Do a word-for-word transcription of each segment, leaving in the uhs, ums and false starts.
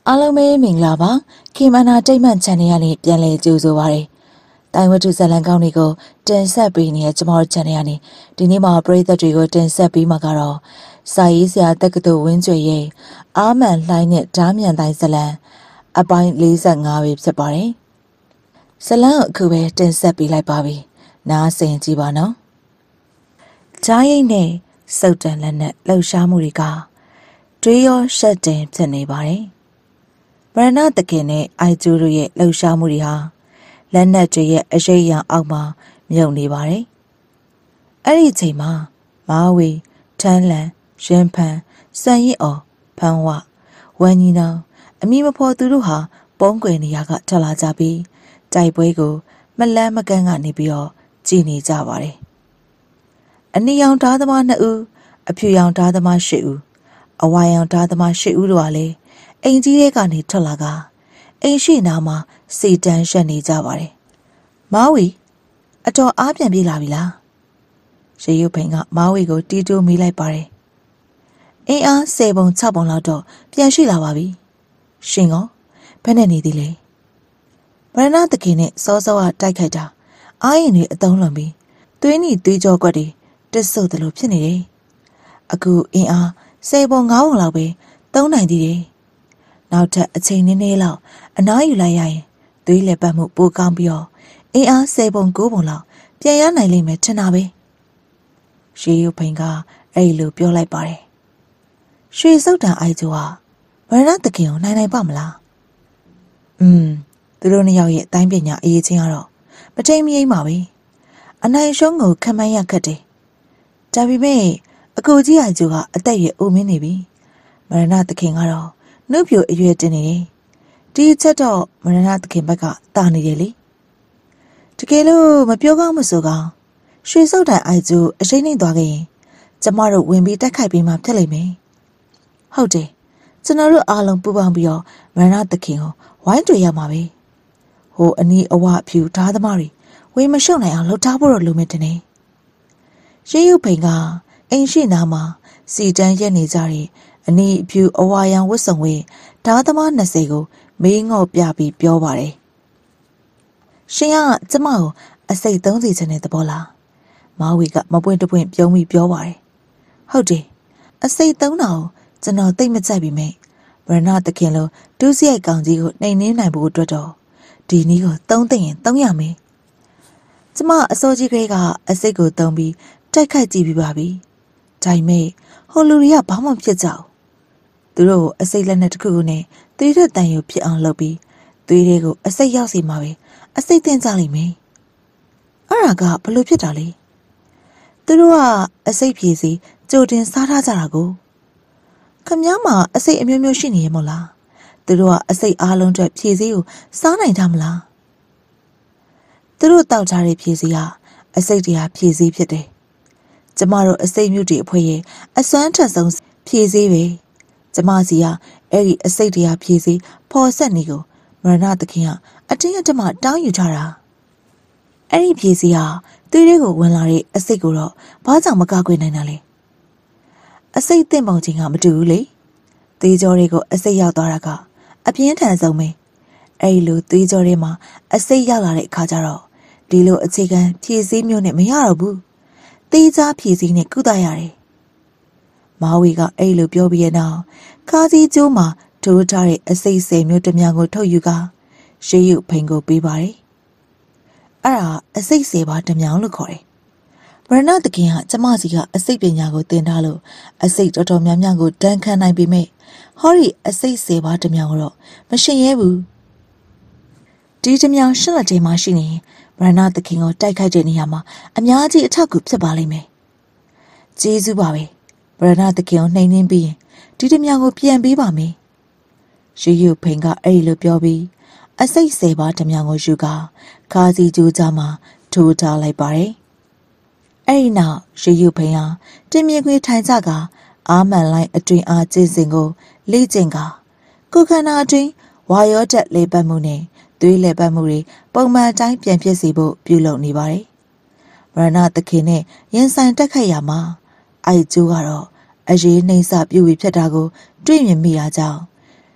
အားလုံးပဲမင်္ဂလာပါခေမနာတိတ်မှန် channel ကနေပြန်လည်ကြိုဆိုပါရစေတိုင်ဝတ္ထုဇာတ်လမ်းကောင်းတွေကိုတင်ဆက်ပေးနေတဲ့ကျွန်တော်တို့ channel ကနေဒီနေ့မှာပရိသတ်တွေကိုတင်ဆက်ပေးမှာကတော့စာရေးဆရာတက္ကသိုလ်ဝင်းကျွေရဲ့အာမန်လှိုင်းနဲ့ဓားမြန်တိုင်းဇလံအပိုင်းလေးဆယ့်ငါးပဲဖြစ်ပါတယ်ဇလံကိုအခုပဲတင်ဆက်ပေးလိုက်ပါပြီနားဆင်ကြည့်ပါနော်ဂျားရိတ်နဲ့စုတ်တန်လက်နဲ့လှုပ်ရှားမှုတွေကတွေးရောရှက်တင်ဖြစ်နေပါတယ်မရဏတခင်နဲ့အိုက်ကျူတို့ရဲ့လှုပ်ရှားမှုတွေဟာလက်နက်တွေရဲ့အရေးအရာအောက်မှာမြုပ်နေပါတယ်။အဲ့ဒီအချိန်မှာမာဝီထန်းလန်ရင်ဖန်စံရစ်အော်ဖန်ဝဝမ်ညီနောင်အမိမဖော်သူတို့ဟာပုံးကွယ်နေရကထွက်လာကြပြီးတိုက်ပွဲကိုမလန်းမကန်းကနေပြီးတော့ကြည်နေကြပါတယ်။အနီရောင်ဓာသမားနှစ်ဦးအဖြူရောင်ဓာသမားရှစ်ဦးအဝါရောင်ဓာသမားရှစ်ဦးတို့ဟာလည်းအိမ်ကြီးတွေကနေထွက်လာကအိမ်ရှိနာမှာစီတန်းရက်နေကြပါတယ်။မာဝီအတော်အားပြန်ပြေးလာပြီလား။ရေရုပ်ဖိန်ကမာဝီကိုတီးတိုးမိလိုက်ပါတယ်။အင်းအားဆယ်ပုံ၆ပုံလောက်တော့ပြန်ရှိလာပါပြီ။ရှင်ကောဘယ်နဲ့နေသေးလဲ။ဗရဏတခင်နဲ့စောစောကတိုက်ခိုက်တာအားရင်တွေအသုံးလွန်ပြီးသွေးနီသွေးကြောကွက်တွေတစ်ဆုပ်သလိုဖြစ်နေတယ်။အခုအင်းအားဆယ်ပုံ၅ပုံလောက်ပဲသုံးနိုင်သေးတယ်။နောက်ထပ်အချိန်နည်းနည်းလောက်အနားယူလိုက်ရရင်သွေးလက်ပတ်မှုပိုကောင်းပြီးတော့အင်းအားဆယ်ပုံကိုးပုံလောက်ပြန်ရနိုင်လိမ့်မယ်ထင်တာပဲရေရုပ်ဖိန်ကအဲ့လိုပြောလိုက်ပါတယ်ရွှေစုတ်တန်အိုက်ကျိုးဟာဗရဏတခင်ကိုနိုင်နိုင်ပါမလားอืมသူတို့နှစ်ယောက်ရဲ့အတိုင်းပညာအရေးချင်းကတော့မထိန်မရိမ့်ပါပဲအနိုင်ရှုံးကိုခံမရခက်တယ်ဒါပေမဲ့အကိုကြီးအိုက်ကျိုးကအသက်ရွယ်အိုမင်းနေပြီဗရဏတခင်ကတော့နှုတ်ပြအရွယ်တင်နေတယ်ဒီချက်တော့မရဏသခင်ဘက်ကတာနေတယ်လေတကယ်လို့မပြောကောင်းမဆိုကောင်းရွှေစုတ်တိုင်အိုက်ကျိုးအရှိန်နှိမ့်သွားခဲ့ရင်ကျမတို့ဝင်ပြီးတိုက်ခိုက်ပြီးမှဖြစ်လိမ့်မယ်ဟုတ်တယ်ကျွန်တော်တို့အားလုံးပူးပေါင်းပြီးတော့မရဏသခင်ကိုဝိုင်းတွေ့ရမှာပဲဟိုအနီးအဝဖြူဓားသမားတွေဝင်မရှုံနိုင်အောင်လှုပ်ထားဖို့တော့လိုမယ်တင်နေရေရုပ်ဖိန်ကအိမ်ရှိနာမှာစီတန်းရက်နေကြတဲ့အနီးအဖြူအဝါရောင်ဝတ်စုံဝဲဓားသမားနှစ်ဆယ်ကိုမေးငေါ့ပြပြီးပြောပါတယ်ရှင်ကကျမကိုအစိတ်သုံးစီချင်တဲ့သဘောလားမာဝီကမပွင့်တပွင့်ပြုံးပြီးပြောပါတယ်ဟုတ်တယ်အစိတ်သုံးတာကိုကျွန်တော်သိမ့်မကြိုက်ပြီမဲ့ဗရဏတခင်လိုဒုစရိုက်ကောင်ကြီးကိုနှိမ်နှင်းနိုင်ဖို့အတွက်တော့ဒီနည်းကိုသုံးသိရင်သုံးရမယ်ကျမအစိုးကြီးကလေးကအစိတ်ကိုသုံးပြီးတိုက်ခိုက်ကြည့်ပြီးပါပြီဒါပေမဲ့ဟိုလူတွေကဘာမှဖြစ်ကြဘူးသူတို့အစိတ်လက်နဲ့တစ်ခုခုနဲ့သွေးထွက်တန်ရုပ်ဖြစ်အောင်လုပ်ပြီးသွေးတွေကိုအစိတ်ရောက်စီမှာပဲအစိတ်တင်ကြလိမ့်မယ်အဲ့ဒါကဘလို့ဖြစ်တာလဲသူတို့ကအစိတ်ဖြည့်စီကြိုတင်စားထားကြတာကိုခမည်းမအစိတ်အမျိုးမျိုးရှိနေရမို့လားသူတို့ကအစိတ်အားလုံးအတွက်ဖြည့်စီကိုစားနိုင်တာမလားသူတို့တောက်ထားတဲ့ဖြည့်စီကအစိတ်တွေဟာဖြည့်စီဖြစ်တယ်ကျမတို့အစိတ်မြုပ်တွေအဖွဲရဲ့အစွမ်းထက်ဆုံးဖြည့်စီပဲကျမစီကအဲ့ဒီအစိတ်တရားဖြည့်စီဖော်ဆက်နေကိုမရဏသခင်ကအတင်းအဓမ္မတောင်းယူထားတာအဲ့ဒီဖြည့်စီဟာသွေးတွေကိုဝင်လာတဲ့အစိတ်ကိုတော့ဘာကြောင့်မကကွယ်နိုင်တာလဲအစိတ်တင့်ပုံချင်းကမတူဘူးလေသွေးကြောတွေကိုအစိတ်ရောက်သွားတာကအပြင်းထန်ဆုံးပဲအဲ့ဒီလိုသွေးကြောတွေမှာအစိတ်ရောက်လာတဲ့အခါကျတော့ဒီလိုအခြေခံဖြည့်စီမျိုးနဲ့မရတော့ဘူးတေးကြားဖြည့်စီနဲ့ကုသရတယ်မာဝီကအဲ့လိုပြောပြီးရနောက်ခါစီကျိုးမှာထိုးထားတဲ့အစိတ်ဆယ်မျိုးတစ်များကိုထုတ်ယူကရေရုပ်ဖိန်ကိုပေးပါတယ်။အဲ့ဒါအစိတ်ဆယ်ပါတစ်များလို့ခေါ်တယ်။ဗရဏတခင်ကကျမစီကအစိတ်ပညာကိုသင်ထားလို့အစိတ်တော်တော်များများကိုတန်းခံနိုင်ပေမဲ့ဟောဒီအစိတ်ဆယ်ပါတစ်များကိုတော့မရှင်ရဲဘူး။ဒီတစ်များရှစ်လက်ထဲမှာရှိနေရင်ဗရဏတခင်ကိုတိုက်ခိုက်တဲ့နေရာမှာအများကြီးအထောက်အကူဖြစ်ပါလိမ့်မယ်။ကျေးဇူးပါပဲ။ဗရဏတခင်ကိုနှိမ်နှင်းပြီးရင်ဒီတမြောင်ကိုပြန်ပေးပါမယ်ရေရုပ်ဖိန်ကအဲ့လိုပြောပြီးအစိတ်ဆယ်ပါးတမြောင်ကိုယူကခါစီကျိုးကြမှာထိုးထားလိုက်ပါတယ်အဲ့ဒီနောက်ရေရုပ်ဖိန်ဟာတင်မြေခွေထိုင်ကြကအာမန်လိုင်းအတွင်အားကျင်းစင်ကိုလေ့ကျင့်ကကိုခန္ဓာအတွင်းဝါရောတက်လေပတ်မှုနဲ့သွေးလေပတ်မှုတွေပုံမှန်တိုင်းပြန်ဖြစ်စေဖို့ပြုလုပ်နေပါတယ်ဗရဏသခင်နဲ့ရင်ဆိုင်တက်ခတ်ရမှာအိုက်ကျိုးကတော့အရေးနှိမ့်စပြုပြီးဖြစ်တာကိုတွေ့မြင်မိတာကြောင့်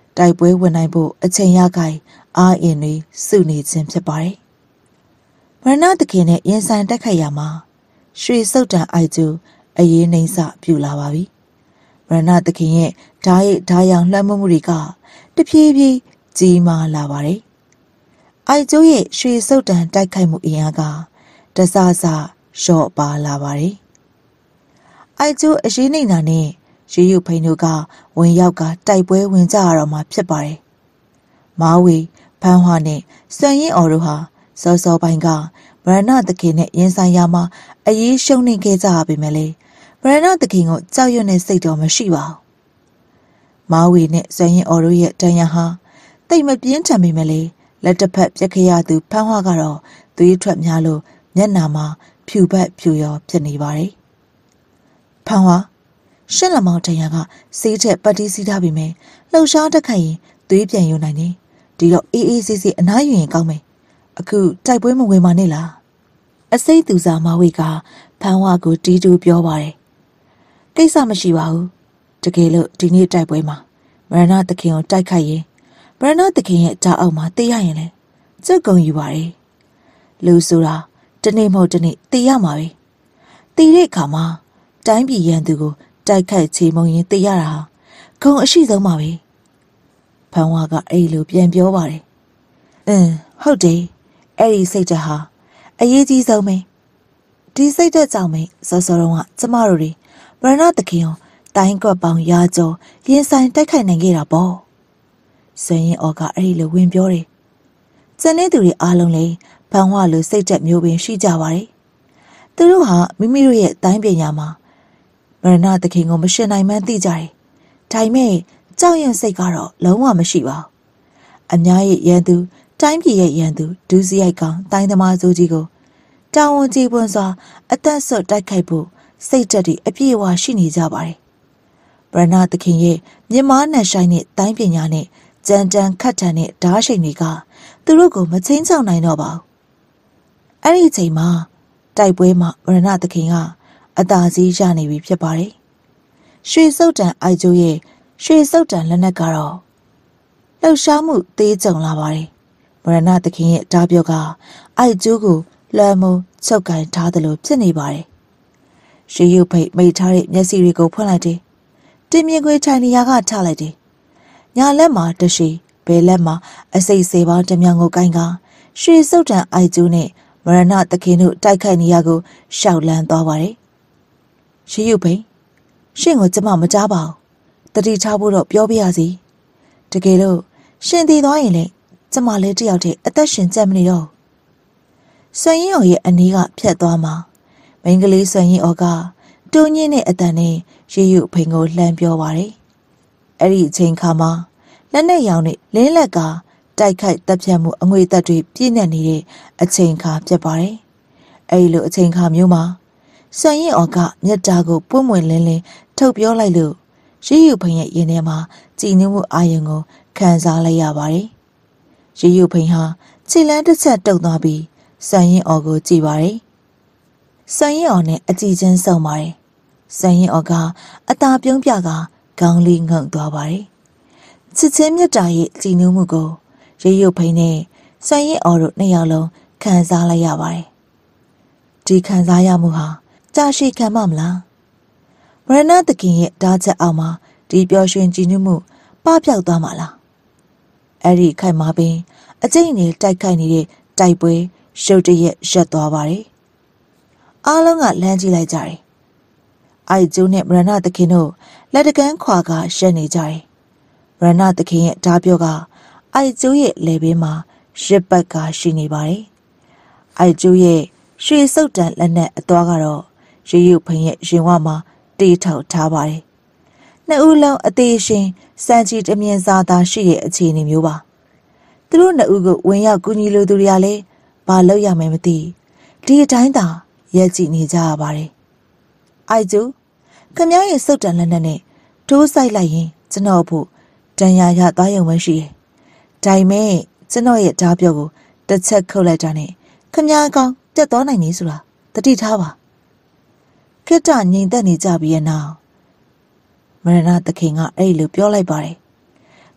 တိုက်ပွဲဝင်နိုင်ဖို့အချိန်ရကိုင်အားအင်တွေစုနေခြင်းဖြစ်ပါတယ်။မရဏသခင်နဲ့ရင်ဆိုင်တက်ခိုက်ရမှာရွှေစုတ်တန်အိုက်ကျူအရေးနှိမ့်စပြူလာပါပြီ။မရဏသခင်ရဲ့ဓာရိဓာရောင်လွှမ်းမိုးမှုတွေကတဖြည်းဖြည်းကြီးမားလာပါတယ်။အိုက်ကျူရဲ့ရွှေစုတ်တန်တိုက်ခိုက်မှုအင်အားကတစစလျှော့ပါလာပါတယ်။အိုက်ကျူအရေးနှိမ့်တာနဲ့ရေယူဖိန်တို့ကဝင်ရောက်ကတိုက်ပွဲဝင်ကြရတော့မှဖြစ်ပါတယ်။မာဝီဖန်းဟွာနဲ့စွန်ရင်အော်တို့ဟာစောစောပိုင်းကမရဏသခင်နဲ့ရင်ဆိုင်ရမှာအရေးရှုံးနေခဲ့ကြရပေမဲ့လေမရဏသခင်ကိုကြောက်ရွံ့တဲ့စိတ်တော်မရှိပါဘူး။မာဝီနဲ့စွန်ရင်အော်တို့ရဲ့တန်ရဟာတိတ်မပြင်းထန်ပေမဲ့လေလက်တစ်ဖက်ပြက်ခရသူဖန်းဟွာကတော့သွေးထွက်များလို့မျက်နာမှာဖြူပတ်ဖြူရောဖြစ်နေပါတယ်။ဖန်းဟွာရှင်းလမောင်တန်ရကစေးထက်ပတ်တီးစီးထားပြီမယ်လှုပ်ရှားတက်ခိုက်ရင်သွေးပြန်ယူနိုင်တယ်ဒီတော့အေးအေးဆေးဆေးအနားယူရင်ကောင်းမယ်အခုတိုက်ပွဲမဝင်ပါနဲ့လားအစိမ့်သူစားမဝေကဖန်းဝါကိုတီးတူပြောပါတယ်ကိစ္စမရှိပါဘူးတကယ်လို့ဒီနေ့တိုက်ပွဲမှာမရဏသခင်ကိုတိုက်ခိုက်ရင်မရဏသခင်ရဲ့ကြားအောက်မှာတေးရရင်လေကြွတ်ကုန်ယူပါတယ်လူဆိုတာတနေ့မဟုတ်တနေ့တေးရမှာပဲတေးတဲ့အခါမှာတိုင်းပြည်ရန်သူကိုတိုက်ခိုက်ချေမှုန်းရင်တေးရတာဟာခုံအရှိဆုံးပါပဲဖန်းဝါကအဲ့လိုပြန်ပြောပါတယ်အင်းဟုတ်တယ်အဲ့ဒီစိတ်ဓာတ်ဟာအရေးကြီးဆုံးပဲဒီစိတ်ဓာတ်ကြောင့်ပဲစောစောတုန်းကကျမတို့တွေမရဏသခင်ကိုတိုင်းကွက်ပေါင်းရာကျော်ရင်ဆိုင်တိုက်ခိုက်နိုင်ခဲ့တာပေါ့ဆွေရင်အော်ကအဲ့ဒီလိုဝင်ပြောတယ်ကျန်တဲ့သူတွေအားလုံးလည်းဖန်းဝါလိုစိတ်ဓာတ်မျိုးပင်ရှိကြပါတယ်သူတို့ဟာမိမိတို့ရဲ့တိုင်းပညာမှာမရဏသခင်ကိုမရှင်နိုင်မှန်းသိကြတယ်ဒါပေမဲ့ကြောက်ရွံ့စိတ်ကတော့လုံးဝမရှိပါဘူးအများရဲ့ရန်သူတိုင်းပြည်ရဲ့ရန်သူဒူးစရိုက်ကောင်တိုင်းသမားစိုးကြီးကိုတာဝန်ကြီးပွန်းစွာအသက်ဆွတ်တိုက်ခိုက်ဖို့စိတ်ဓာတ်တွေအပြည့်အဝရှိနေကြပါတယ်ဗရဏသခင်ရဲ့မြမနဲ့ဆိုင်တဲ့တိုင်းပညာနဲ့ကြမ်းတမ်းခတ်ထန်တဲ့ဓာတ်ရှိန်တွေကသူတို့ကိုမချင်းချောင်နိုင်တော့ပါဘူးအဲ့ဒီအချိန်မှာတိုက်ပွဲမှာဗရဏသခင်ကအသာစီးရနေပြီဖြစ်ပါတယ်ရွှေစုတ်တန်အိုက်ကျိုးရဲ့ရွှေစုတ်တန်လက်နက်ကတော့လှုပ်ရှားမှုသေးကြုံလာပါတယ်မရဏသခင်ရဲ့ဓာပြောကအိုက်ကျိုးကိုလွှမ်းမိုးချုပ်ကင်ထားသလိုဖြစ်နေပါတယ်ရေရုပ်ဖိတ်မိတ်ထားတဲ့မျက်စိတွေကိုဖွင့်လိုက်တယ်တင်မြင်ခွေထိုင်နေရာကထလိုက်တယ်ညာလက်မှာတရှိဘယ်လက်မှာအစိတ်စေပေါင်းတစ်မြောင်ကိုကိုင်းကရွှေစုတ်တန်အိုက်ကျိုးနဲ့မရဏသခင်တို့တိုက်ခိုက်နေရကိုရှောက်လန်းသွားပါတယ်ရေရုပ်ဖိတ်ရှင့်ကိုကျမမကြားပါဘူးတတိထားဖို့တော့ပြောပြရစီတကယ်လို့ရှင်တည်သွားရင်လေကျမလည်းတယောက်တည်းအသက်ရှင်ကြက်မနေတော့ဆွန်ရင်အော်ရဲ့အနီးကဖြတ်သွားမှာမိန်းကလေးဆွန်ရင်အော်ကတူးညင်းတဲ့အတန်နဲ့ရေရုပ်ဖိန်ကိုလှမ်းပြောပါတယ်အဲ့ဒီအချိန်ခါမှာလက်နဲ့ရောင်နဲ့လင်းလက်ကတိုက်ခိုက်တပ်ဖြတ်မှုအငွေသက်တွေပြည့်နေနေတဲ့အချိန်ခါဖြစ်ပါတယ်အဲ့ဒီလိုအချိန်ခါမျိုးမှာဆွန်ရင်အော်ကမြတ်တာကိုပွင့်ပွင့်လင်းလင်းထုတ်ပြောလိုက်လို့ရေရုပ်ဖိန်ရဲ့ရင်ထဲမှာကြည်နူးမှုအာရုံကိုခံစားလိုက်ရပါတယ်ရေရုပ်ဖိန်ဟာခြေလန်းတစ်ချက်တုတ်သွားပြီးဆွန်ရင်အော်ကိုကြည့်ပါတယ်ဆွန်ရင်အော်နဲ့အကြည့်ချင်းဆုံပါတယ်ဆွန်ရင်အော်ကအသာပြုံးပြကခေါင်းလေးငုံသွားပါတယ်ချစ်ချင်းမြတ်တာရဲ့ကြည်နူးမှုကိုရေရုပ်ဖိန်နဲ့ဆွန်ရင်အော်တို့နှစ်ယောက်လုံးခံစားလိုက်ရပါတယ်ဒီခံစားရမှုဟာကြာရှည်ခံမမလားမရဏသခင်ရဲ့ဓာတ်ချက်အောက်မှာဒီပျော်ရွှင်ကြည်နူးမှုပပျောက်သွားမှာလားအဲ့ဒီခိုက်မှာပင်အကျိန်နဲ့တိုက်ခိုက်နေတဲ့တိုက်ပွဲရုတ်တရက်ရက်သွားပါတယ်အားလုံးကလမ်းကြည့်လိုက်ကြတယ်အိုက်ကျိုးနဲ့မရဏသခင်တို့လက်တကန်းခွာကရက်နေကြတယ်မရဏသခင်ရဲ့ဓာပြောကအိုက်ကျိုးရဲ့လေဘေးမှာရစ်ပတ်ကရှိနေပါတယ်အိုက်ကျိုးရဲ့ရွှေစုတ်တန်လက်နဲ့အသွားကတော့ရေရုပ်ဖိန်ရဲ့ရင်ဝမှာတေးထောက်ထားပါတယ်နှစ်ဦးလုံးအသေးရှင်စံချီတမြင်စာသာရှိတဲ့အခြေအနေမျိုးပါသူတို့နှစ်ဦးကိုဝင်ရောက်ကူညီလိုသူတွေကလည်းဘာလုပ်ရမယ်မသိဒီအတိုင်းသာရက်ကြည့်နေကြရပါတယ်အိုက်ကျူခမည်းရဲ့စုတ်တန်လက်နဲ့တိုးဆိုင်လိုက်ရင်ကျွန်တော်ဖို့တန်ရာရသွားရုံပဲရှိတယ်ဒါပေမဲ့ကျွန်တော်ရဲ့ဓာပြောကိုတစ်ချက်ခုတ်လိုက်တာနဲ့ခမည်းကောင်တက်သွားနိုင်နေဆိုတာတတိထားပါခိတ္တငြိမ်သက်နေကြပြီးရဲ့နောက်မရဏသခင်ကအဲ့လိုပြောလိုက်ပါတယ်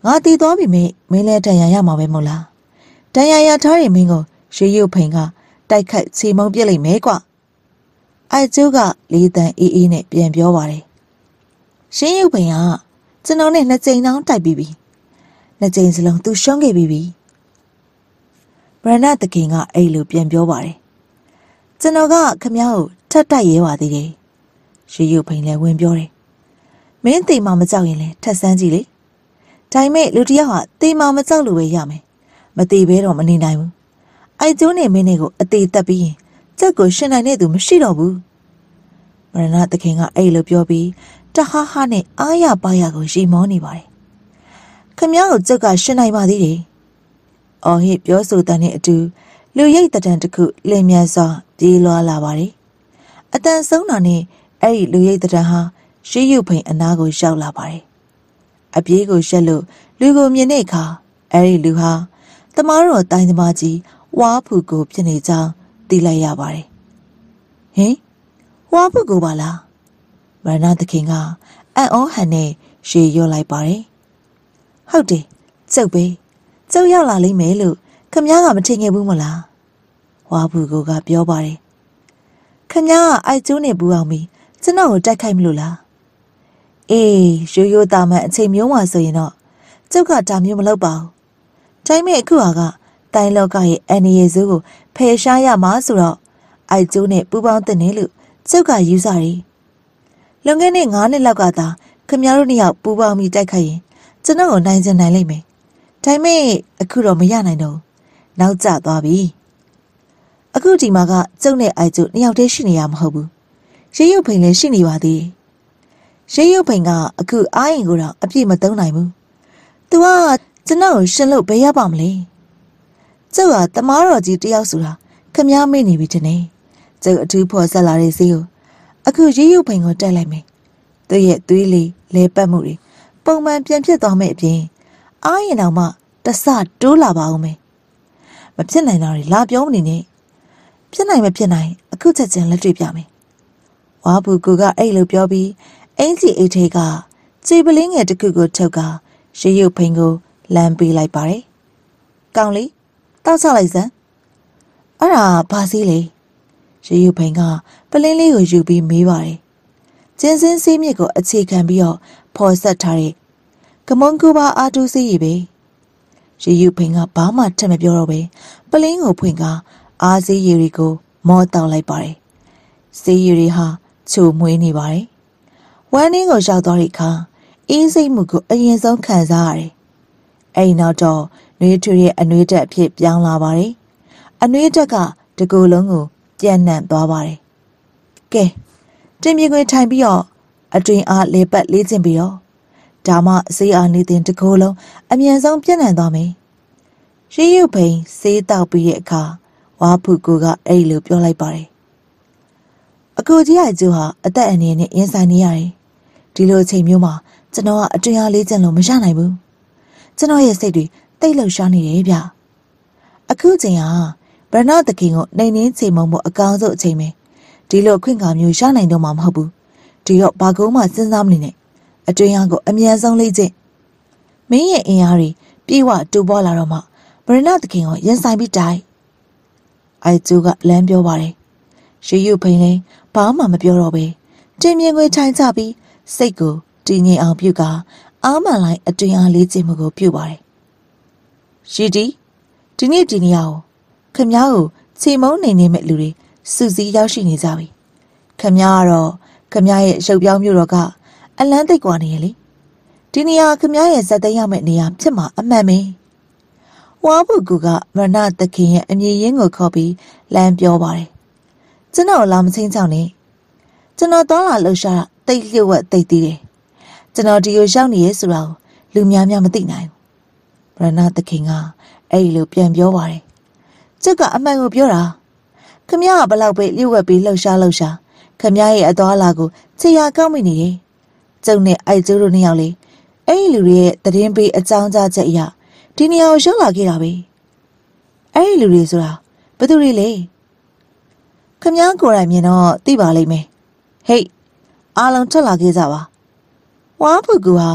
ငါတည်သွားပြီမေမင်းလဲတန်ရရမှာပဲမို့လားတန်ရရထားရင်မင်းကိုရွှေရုပ်ဖိန်ကတိုက်ခိုက်ချေမုံပြစ်လိုက်မဲကွာအိုက်ကျိုးကလေးတန်အေးအေးနဲ့ပြန်ပြောပါတယ်ရှင်းရုပ်ဖိန်ကကျွန်တော်နဲ့နှစ်ကြိမ်တောင်တိုက်ပြီးပြီနှစ်ကြိမ်စလုံးသူရှုံးခဲ့ပြီးပြီဗရဏတခင်ကအဲ့လိုပြန်ပြောပါတယ်ကျွန်တော်ကခမ ्या ကိုထပ်တိုက်ရဲပါသေးတယ်ရွှေရုပ်ဖိန်လည်းဝင်ပြောတယ်မင်းတိမ်မမကြောက်ရင်လည်းထပ်ဆန်းကြည့်လေဒါပေမဲ့လူတစ်ယောက်ဟာတိမ်မမကြောက်လို့ပဲရမယ်မတိဘဲတော့မနေနိုင်ဘူးအိုက်ကျိုးနဲ့မင်းတွေကိုအသေးတက်ပြီးရင်ကြက်ကိုရှင်နိုင်တဲ့သူမရှိတော့ဘူးမရဏတခင်ကအဲ့လိုပြောပြီးတဟားဟားနဲ့အားရပါရကိုရီမောနေပါတယ်ခမ ्या ကိုကြက်ကရှင်နိုင်ပါသေးတယ်အော်ဟစ်ပြောဆိုတဲ့နဲ့အတူလူရိတ်တံတစ်ခုလင်မြန်စွာပြေးလွှားလာပါတယ်အတန်ဆုံးတာနဲ့အဲ့ဒီလူရိတ်တံဟာရှေးရုပ်ဖိန်အနားကိုရောက်လာပါတယ်အပြေးကိုရက်လို့လူကိုမြင်တဲ့အခါအဲ့ဒီလူဟာတမားတော်တိုင်းသမားကြီးဝါဖူကိုဖြစ်နေကြောင်းသိလိုက်ရပါတယ်ဟင်ဝါဖူကိုပါလားမရဏသခင်ကအံ့ဩဟန်နဲ့ရှေ့ရောလိုက်ပါတယ်ဟုတ်တယ်ကျုပ်ပဲကျုပ်ရောက်လာလိမ့်မယ်လို့ခမ ्या ကမထင်ခဲ့ဘူးမလားဝါဖူကိုကပြောပါတယ်ခမ ्या ကအိုက်ကျိုးနဲ့ပူအောင်ပြီးကျွန်တော်ကိုတိုက်ခိုက်မလို့လားအေးရိုးရိုးသားမှန်အချိန်မျိုးမှဆိုရင်တော့ကျုပ်ကဒါမျိုးမလုပ်ပါဘူးတိုင်းမဲ့အခုဟာကတိုင်းလောကရဲ့အန်ရီစုကိုဖယ်ရှားရမှာဆိုတော့အိုက်ကျိုးနဲ့ပူပေါင်းတဲ့နေလို့ကျုပ်ကယူစားတယ်လွန်ခဲ့တဲ့ငါးနှစ်လောက်ကသာခမ ्या တို့နှစ်ယောက်ပူပေါင်းပြီးတိုက်ခိုက်ရင်ကျွန်တော်ကိုနိုင်ချင်နိုင်လိမ့်မယ်ဒါပေမဲ့အခုတော့မရနိုင်တော့နောက်ကျသွားပြီအခုဒီမှာကကျုပ်နဲ့အိုက်ကျိုးနှစ်ယောက်တည်းရှိနေရမဟုတ်ဘူးရေရုပ်ဖိန်လည်းရှိနေပါသေးရေရုပ်ဖိန်ကအခုအားရင်ကိုတော့အပြည့်မသုံးနိုင်ဘူးသူကကျွန်တော်ကိုရှင်လို့ဘယ်ရပါမလဲကျုပ်ကတမားတော်ကြီးတယောက်ဆိုတာခမ ्या မေ့နေပြီတဲ့ကျုပ်အထူးဖော်ဆက်လာတဲ့ဈေးကိုအခုရေရုပ်ဖိန်ကိုတက်လိုက်မယ်သူရဲ့သွေးလေးလဲပတ်မှုတွေပုံမှန်ပြန်ဖြစ်သွားမယ့်အပြင်အားရင်တောင်မှတဆတိုးလာပါဦးမယ်မဖြစ်နိုင်တာတွေလာပြောမနေနဲ့ဖြစ်နိုင်မဖြစ်နိုင်အခုချက်ချင်းလက်တွေ့ပြမယ်ဝါဘူးကူကအဲ့လိုပြောပြီးအင်ကြီးအိတ်ထဲကကြေပလင်းငယ်တစ်ခုကိုထုတ်ကရေရုပ်ဖိန်ကိုလမ်းပေးလိုက်ပါတယ်ကောင်းလေတောက်ချလိုက်စမ်းအဲ့ဒါဘာစည်းလဲရေရုပ်ဖိန်ကပလင်းလေးကိုယူပြီးမေးပါတယ်ကျင်းစင်းစီးမြစ်ကိုအခြေခံပြီးတော့ဖော်ဆက်ထားတဲ့ကမွန်ကူပါအာတူစီရီပဲရေရုပ်ဖိန်ကဘာမှထက်မပြောတော့ပဲပလင်းကိုဖွင့်ကအားစည်းရည်တွေကိုမောတောက်လိုက်ပါတယ်စီးရည်တွေဟာချိုမွေးနေပါတယ်ဝမ်းနည်းကိုရောက်သွားတဲ့အခါအေးစိတ်မှုကိုအရင်ဆုံးခံစားရတယ်အဲ့ဒီနောက်တော့နှွေးထွေးရဲ့အနှွေးတက်အဖြစ်ပြောင်းလာပါတယ်အနှွေးတက်ကတကူလုံးကိုပြန့်နှံ့သွားပါတယ်ကဲတင်မြေခွင်ထိုင်ပြီးတော့အတွင်အားလေပတ်လေးကျင်ပြီးတော့ဒါမှစေးအားနေတဲ့တကူလုံးအမြန်ဆုံးပြန့်နှံ့သွားမယ်ရေရုပ်ဖိန်စေးတောက်ပြီးရဲ့အခါဝါဖူကိုကအဲ့လိုပြောလိုက်ပါတယ်အကူကြီးအကျိုးဟာအသက်အန္တရာယ်နဲ့ရင်ဆိုင်နေရတယ်ဒီလိုအချိန်မျိုးမှာကျွန်တော်ကအတွင်အားလေးကျင်လို့မရနိုင်ဘူးကျွန်တော်ရဲ့စိတ်တွေတိတ်လှုပ်ရှားနေတယ်ဗျအခုချိန်ဟာဗရဏတခင်ကိုနှိမ်နှင်းချိန်မုံဖို့အကောင်းဆုံးအချိန်ပဲဒီလိုခွင့်ကာမျိုးရနိုင်တော့မှာမဟုတ်ဘူးဒီတော့ဘာကုန်းမှစဉ်းစားမနေနဲ့အတွင်အားကိုအမြန်ဆုံးလေးကျင့်မင်းရဲ့အင်အားတွေပြေဝတူပွားလာတော့မှဗရဏတခင်ကိုရင်ဆိုင်ပြီးတိုက်အိုက်ကျိုးကလမ်းပြောပါတယ်ရေရုပ်ဖိန်လည်းဘာမှမပြောတော့ပဲတင်မြင်ခွေထိုင်ကြပြီးစိတ်ကိုတည်ငြိမ်အောင်ပြုကာအားမှန်လိုက်အတွင်အားလေးကျင့်မှုကိုပြုပါတယ်ရှိတီဒီနေ့ဒီနေ့အောင်ခမ ्या ကိုခြေမုံနေနေမဲ့လူတွေစုစည်းရောက်ရှိနေကြပြီခမ ्या ကတော့ခမ ्या ရဲ့ရုပ်ပြောင်းမျိုးတော့ကအလန်းသိပ်กว่าနေရလေဒီနေရာခမ ्या ရဲ့ဇက်သိမ်းရမယ့်နေရာဖြစ်မှာအမှန်ပဲဝါဘူးကူကမရဏသခင်ရဲ့အမည်ရင်းကိုခေါ်ပြီးလမ်းပြောပါတယ်ကျွန်တော်လာမချင်းချောင်းနဲ့ကျွန်တော်သွားလာလှူရှာတိတ်လျှို့ဝှက်တိတ်သေးတယ်ကျွန်တော်ဒီကိုရောက်နေရဲဆိုတာကိုလူများများမသိနိုင်ဘူးဗရဏသခင်ကအဲ့လိုပြန်ပြောပါတယ်ကျုပ်ကအမှန်ကိုပြောတာခမ ्या ကဘလောက်ပဲလျှို့ဝှက်ပြီးလှူရှာလှူရှာခမ ्या ရဲ့အသွားအလာကိုခြေရာကောက်မိနေတယ်ကျုပ်နဲ့အိုက်ကျိုးတို့နှစ်ယောက်လေအဲ့ဒီလူတွေရဲ့တည်င်းပေးအကြောင်းကြားချက်အရာဒီနေရာကိုရောက်လာခဲ့တာပဲအဲ့ဒီလူတွေဆိုတာဘယ်သူတွေလဲခမ ्या ကိုယ်တိုင်မြင်တော့သိပါလိမ့်မယ်ဟေးအားလုံးထွက်လာခဲ့ကြပါဝါဖူကူဟာမ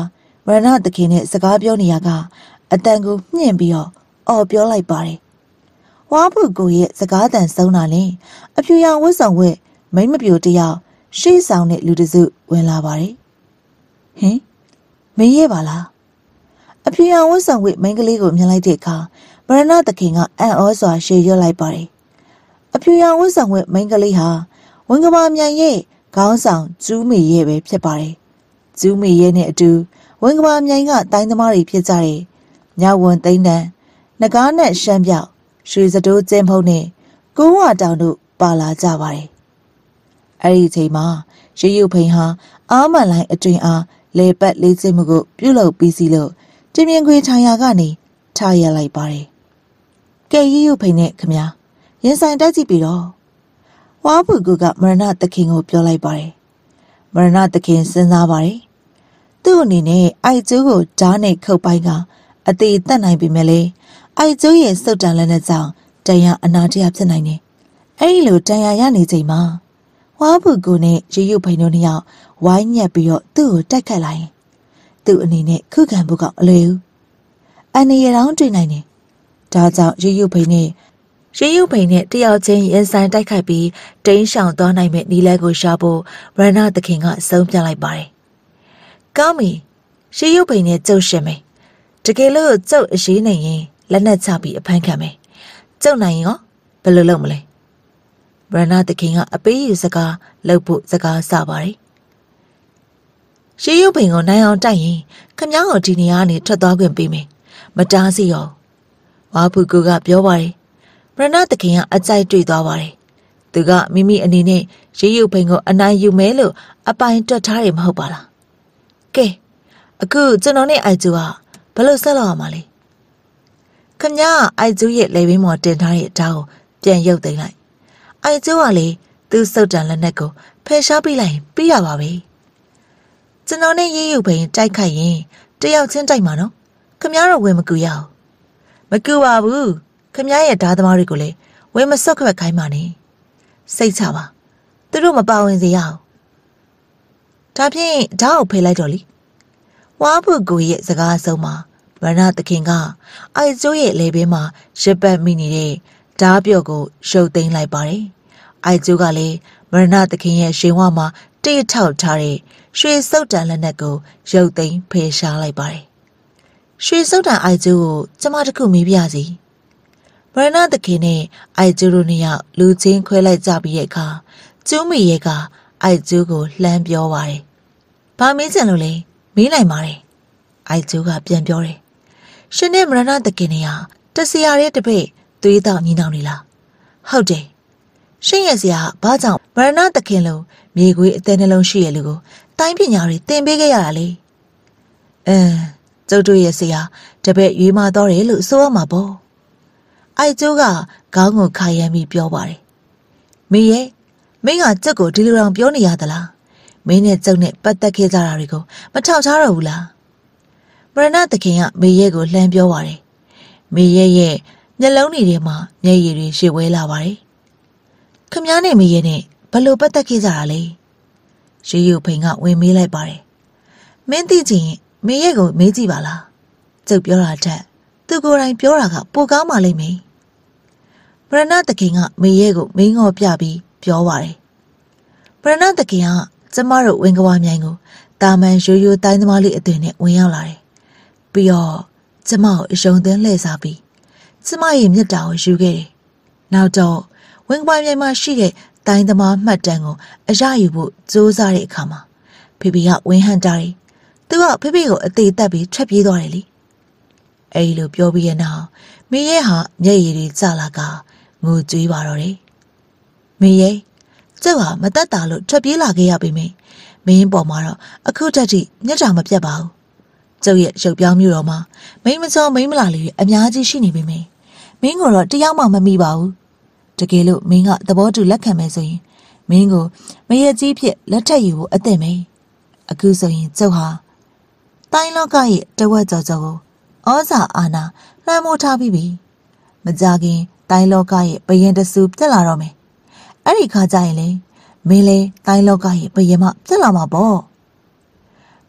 Marana the king is a Gabioniaga, a tango, Nimbio, or Bio like body. Wabu go yet the garden sonali, a few young was on way, made my beauty out, she sounded Ludizu when lavary. He? Me bala. A few young was on with Mangaligo Milatica, Marana the king and also a share your library. A few young was on with Mangaliha, Wingama Myan Gown sound, Zoo me ye with Pepari. Zoo me ye near do, Wingama Myanga, Dynamari Pizzari. Now one thing then, Nagana Shambia, she is a do Zempone, go down to Bala Zavari. Arite ma, she you pay her, armor like a train are, lay back late Zemugo, Bulo, busy low, Jimmy and Great Tayagani, Taya like body. Gay you pay net, come ya. Yes, I does it be all. Wabu go got Marana the king of your library. Marana the king sends our body. Do nine, I do go darn it, Copaiga, a day that I be melee. I do ye so down and down, Daya and Nati up to nine. Ay lo Daya Yani ma. Wabu go ne, you pay no ya, why ya be your do take a line. Do nine, cook and book out low. And a year round to nine. Dad's out, you pay ne. She you pay it, the outing inside Dakabi, Dane shall don I met Nilego Shabo, ran out the king out so like body. Gummy, she you pay it so shimmy. To get low so she nay, let not happy a pancame. So nayo, below lonely. Ran out the king out a bay zaga, low put zaga sabari. She you pay on nine on dying, come young or geniani to dog and be me. Madasi yo. Wapu go up your worry. Rana the king outside three dollars. The got Mimi and Nine, she you pingo and I you melo, a pint to tarry him hopala. Gay, a good zonone I do ah, below salo mali. Come ya, I do yet lay more than Harry Tao, Jan Yo daylight. I do ali, do so down the neco, pay shall be lame, be our way. Zonone ye you pay, Jai do you send Daimano? Come ya, Wimaguyao. Magua woo. Come ya at the Maricule, we must suck a kind money. Say Tama. The room about in the yow. Tapi, Tao pay like dolly. Wabu go yet the gas so ma, run out the king ah. I do it labima, ship at mini day. Dabiogo, show thing like body. I do gale, run out the king at Shiwama, day tau tari. She is so down the neco, show thing pay shall like body. She is so down I do, Tamataku me biazi. Rana the king, I do near looting quella zabieka. To me yega, I do go lamp your worry. Parmesanole, me like Mari. I do got Bianbiore. She named Rana the Kenya, to see our rate to pay, three thousand Ninanila. How day? She is ya, but out, Rana the Kilo, me we then alone she lugo, time pinari, then big alley. Eh, so do you see ya, to bet you my dory look so my bow. I do ga, gango kaya me pure worry. Me ye, me a tugo till around Bioni Adala. Me net so net, but the kids are arigo, but how taraula. Rana the king, me ye go lamp your worry. Me ye ye, the lonely dear ma, ye ye, she will la worry. Come yane me ye ne, below but the kids are alley. She you paying up with me like barry. Menti jing, me ye go, me bala. So pure attack. To go right pure aga, pogama le me. Rana the king up, me ye go, me or piabi, pure worry. Rana the king up, tomorrow wingawa yango, daman show you dynamali at the net when you lie. Be all, tomorrow is shown then less happy. Tomorrow in the dow is you get it. Now, dog, when one yama she get, dynama madango, a jayu, those are it come. Pipi up when hand diary. Do up pipi go a day that be trap you doily. A loop yobi now. Me ye ha, ye zalaga, moo do you already? Me ye? So, Matata look trap you like a me. Me in Bomaro, a coutaji, Najama Piabao. So yet show young Muroma, me so me malali, a yaji shini be me. Mingo, the young mamma me bow. To galo, minga the ball to lacamese. Mingo, may a deep yet, let tell you a deme. A goose in so ha. Dine lokai, the words of Zogo. Oza Anna, Lamota bibi. Mazagi, dine lokai, bayen the soup, the larome. Erika zaile, mele, dine lokai, bayema, the lama bo.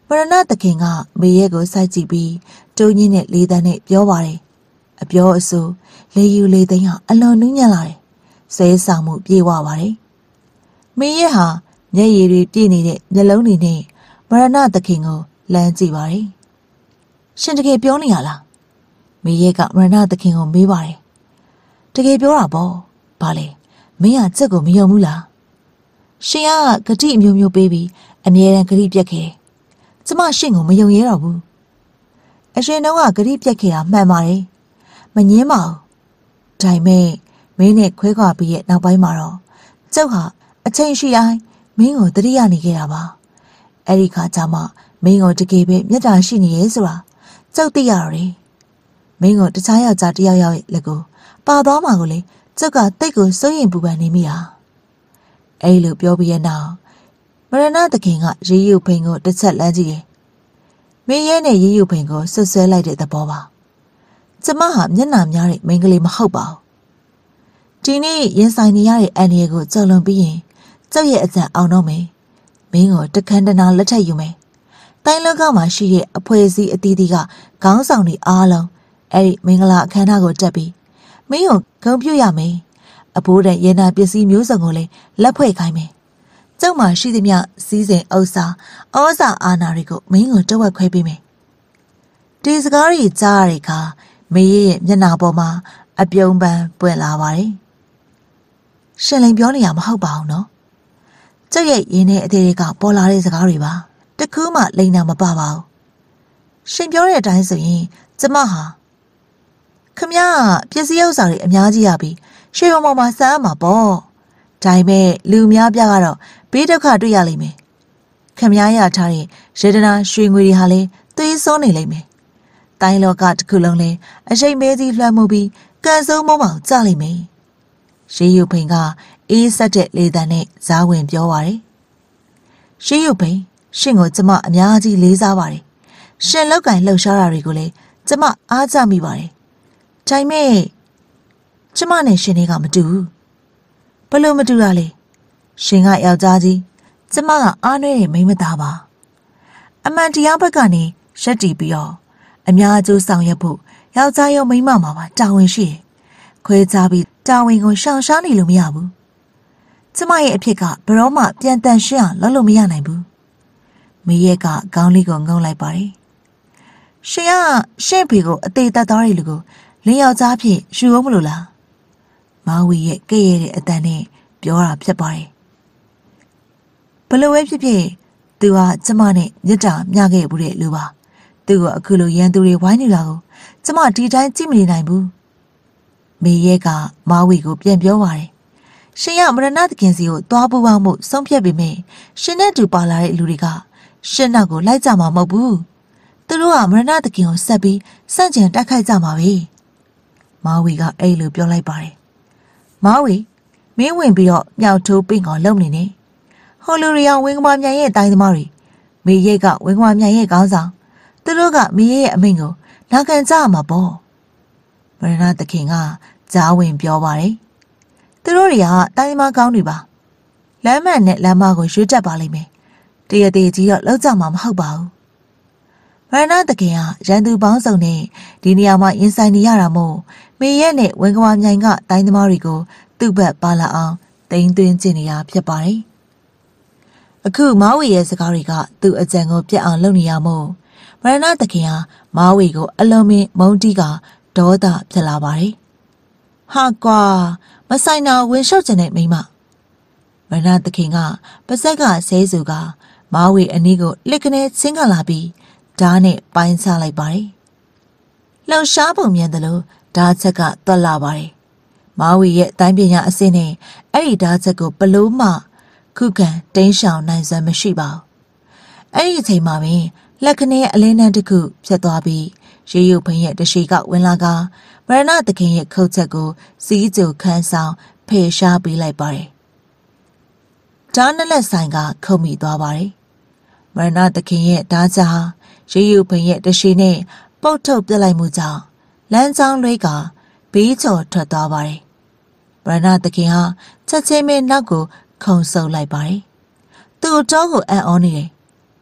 မရဏသခင်ကမေရဲ့ကိုစိုက်ကြည့်ပြီးတုံးကြီးနဲ့လေးတန်းနဲ့ပြောပါတယ်အပြောအဆိုလေယူလေသိန်းဟာအလွန်နူးညံ့လာတယ်ဆွဲဆောင်မှုပြေဝပါတယ်မေရဲ့ဟာမျက်ရည်တွေပြည့်နေတဲ့မျက်လုံးတွေနဲ့မရဏသခင်ကိုလမ်းကြည့်ပါတယ်ရှင်တကယ်ပြောနေရလားမေရဲ့ကမရဏသခင်ကိုမေးပါတယ်တကယ်ပြောတာပေါ့ဘာလဲမင်းကစက်ကိုမယုံဘူးလားရှင်ကဂတိအမျိုးမျိုးပေးပြီးအမြဲတမ်းဂတိပြတ်ခဲ့ကျမရှင်ကိုမယုံရဲတော့ဘူးအရှင်တော့ကဂတိပြတ်ခဲ့တာမှန်ပါတယ်မငင်းပါဘူးဒါပေမဲ့မင်းနဲ့ခွဲခွာပြီးရဲ့နောက်ပိုင်းမှာတော့ကျုပ်ဟာအချိန်ရှိတိုင်းမင်းကိုတတိယနေခဲ့တာပါအဲ့ဒီခါကျမှမင်းကိုတကယ်ပဲမျက်တာရှိနေရဲ့ဆိုတာကျုပ်သိရတော့တယ်မင်းကိုတခြားယောက်ျားတစ်ယောက်ယောက်ရဲ့လက်ကိုပါသွားမှာကိုလေကျုပ်ကတိတ်ကိုစိုးရင်ပူပန်နေမိတာအဲ့လိုပြောပြီးရဲ့နောက်မရဏသခင်ကရေယူဖိန်ကိုတစ်ချက်လမ်းကြည့်တယ်မင်းရဲ့နဲ့ရေယူဖိန်ကိုဆွဆွဲလိုက်တဲ့သဘောပါကျမဟာမျက်နှာများတဲ့မိန်းကလေးမဟုတ်ပါဘူးဒီနေ့ရင်ဆိုင်နေရတဲ့အန်ဒီရဲ့ကိုကြုံလွန်ပြီးရင်ကျုပ်ရဲ့အကြံအောင်တော့မယ်မင်းကိုတခန်းတနာလက်ထက်ယူမယ်တိုင်းလောကမှာရှိတဲ့အဖွဲစည်းအသီးသီးကခေါင်းဆောင်တွေအားလုံးအဲ့ဒီမင်္ဂလာအခမ်းအနားကိုတက်ပြီးမင်းကိုဂုဏ်ပြုရမယ်အဘိုးတဲ့ရေနာပစ္စည်းမျိုးစုံကိုလည်းလက်ဖွဲ့ခိုင်းမယ်ကျုပ်မှာရှိသမျှစီးစိမ်ဥစ္စာဩဇာအာဏာတွေကိုမင်းကိုတဝက်ခွဲပေးမယ်ဒီစကားတွေကြားရတဲ့အခါမေရဲ့မျက်နှာပေါ်မှာအပြုံးပန်းပွင့်လာပါတယ်ရှင်လိန်ပြောနေရမဟုတ်ပါဘူးနော်ကျုပ်ရဲ့ရင်းနဲ့အသေးတွေကပေါ်လာတဲ့စကားတွေပါတခုမှလိန်နာမပါပါဘူးရှင်ပြောတဲ့အတိုင်းဆိုရင်ကျမဟာခမရပစ္စည်းဥစ္စာတွေအများကြီးရပြီးရွှေဘုံပေါ်မှာစမ်းအမှာပေါ့ဒါပေမဲ့လူများပြကတော့ဘေးဒုက္ခတွေ့ရလိမ့်မယ်ခမရရထားတဲ့ရတနာရွှေငွေတွေဟာလည်းသွေးစွန်းနေလိမ့်မယ်တိုင်းလောကတစ်ခုလုံးလည်းအရှိန်မဲကြီးလွှမ်းမိုးပြီးကန်ဆုံးမုံမောင်ကြလိမ့်မယ်ရေယူဖိန်ကအေးဆက်တဲ့လေတံနဲ့ဇာဝင်ပြောပါတယ်ရေယူဖိန်ရှင်ကိုကျမအများကြီးလေးစားပါတယ်ရှင်လောက်ကင်လှုပ်ရှားတာတွေကိုလည်းကျမအားကြမိပါတယ်ဒါပေမဲ့ကျမနဲ့ရှင်တွေကမတူဘူးဘလို့မတူတာလဲရှင်ကယောက်ျားကြီးကျမကအားနည်းတဲ့မိန်းမသားပါအမှန်တရားဘက်ကနေရက်တီပြီးတော့အများအကျိုးဆောင်ရွက်ဖို့ယောက်ျားရောမိန်းမမှာပါတာဝန်ရှိတယ်ခွဲခြားပြီးတာဝန်ကိုရှောင်ရှားနေလို့မရဘူးကျမရဲ့အဖြစ်ကဘယ်တော့မှပြန်တန်ရှင်းအောင်လုပ်လို့မရနိုင်ဘူးမေရဲ့ကခေါင်းလေးကိုငုံလိုက်ပါတယ်ရှင်ကရှင့်ဖေကိုအသေးသက်သားတွေလူကိုလင်းယောက်ျားဖြစ်ယူအောင်မလို့လားမောင်ဝီရဲ့ကဲ့ရဲ့တဲ့အတန်နဲ့ပြောတာဖြစ်ပါတယ်ဘလို့ပဲဖြစ်ဖြစ်သူကကျမနဲ့မြတ်တာမျှခဲ့ဘူးတဲ့လူပါသူကအခုလိုရန်သူတွေဝိုင်းနေတာကိုကျမဒီတိုင်းကြည့်မနေနိုင်ဘူးမေရဲ့ကမောင်ဝီကိုပြန်ပြောပါတယ်ရှင်ရမရဏသခင်စီကိုသွားပူပေါင်းမှုဆုံးဖြတ်ပေမဲ့ရှင်နဲ့တူပါလာတဲ့လူတွေကရှင်နောက်ကိုလိုက်ကြမှာမဟုတ်ဘူးသူတို့ကမရဏသခင်ကိုဆက်ပြီးစန့်ကျင်တိုက်ခိုက်ကြမှာပဲမောင်ဝီကအဲ့လိုပြောလိုက်ပါတယ်မောင်ဝီမင်းဝင်ပြီးတော့မြောက်ထိုးပင့်ကောင်လုံနေနေဟိုလူရီအောင်ဝင်းကမာမြိုင်ရဲ့တိုင်းသမားတွေမေရိတ်ကဝင်းကမာမြိုင်ရဲ့ခေါင်းဆောင်သူတို့ကမေရိတ်ရဲ့အမိန့်ကိုနာခံကြရမှာပေါ့မရဏသခင်ကကြားဝင်ပြောပါတယ်သူတို့တွေကတိုင်းသမားကောင်းတွေပါလမ်းမနဲ့လမ်းမကိုရွှေ့တက်ပါလိမ့်မယ်တရသေးကြီးတော့လောက်ကြမှာမဟုတ်ပါဘူးမရဏသခင်ကရန်သူပေါင်းစုံနဲ့ဒီနေရာမှာရင်ဆိုင်နေရတာမို့မေရဲ့နဲ့ဝင်းကမာမြိုင်ကတိုင်းသမားတွေကိုသူ့ဘက်ပါလာအောင်တိမ်သွင်းကျင်နေရဖြစ်ပါတယ်အခုမားဝီရဲ့စကားတွေကသူ့အကြံကိုပြတ်အောင်လုပ်နေရမို့မရဏသခင်ကမားဝီကိုအလုံးမင်းမုန်းတီးကဒေါသဖြစ်လာပါတယ်ဟာကွာမဆိုင်နာဝင်လျှောက်ကျင်တဲ့မိန်းမမရဏသခင်ကပါဇက်ကဆဲစုကမားဝီအနီးကိုလက်ကနေချင်းကလာပြီးဓာတ်နဲ့ပိုင်းချလိုက်ပါတယ်လှောင်ရှားပုံမြန်တယ်လို့ဓာတ်ချက်ကတွက်လာပါတယ်မားဝီရဲ့အတိုင်းပညာအစင်းနဲ့အဲ့ဒီဓာတ်ချက်ကိုဘလို့မှခုခံတင်းရှောင်နိုင်စွမ်းမရှိပါဘူးအဲ့ဒီအချိန်မှာပင်လက်ခနဲ့အလင်းနှန်းတစ်ခုဖြတ်သွားပြီးရေရုပ်ဖင်းရဲ့တရှိကဝင်လာကမရဏသခင်ရဲ့ခုတ်ချက်ကိုစီးကြိုခန်းဆောင်ဖယ်ရှားပေးလိုက်ပါတယ်ဓာတ်နဲ့လက်ဆိုင်ကခုတ်မိသွားပါတယ်မရဏသခင်ရဲ့ဓာတ်ချာရေရုပ်ဖင်းရဲ့တရှိနဲ့ပုတ်ထုတ်ပြလိုက်မှုကြောင့်လမ်းကြောင်းတွေကဘေးကျော်ထွက်သွားပါတယ်မရဏသခင်ဟာချက်ချင်းပဲနောက်ကိုခုန်ဆုပ်လိုက်ပါတယ်သူ့တော့ကိုအံ့ဩနေတယ်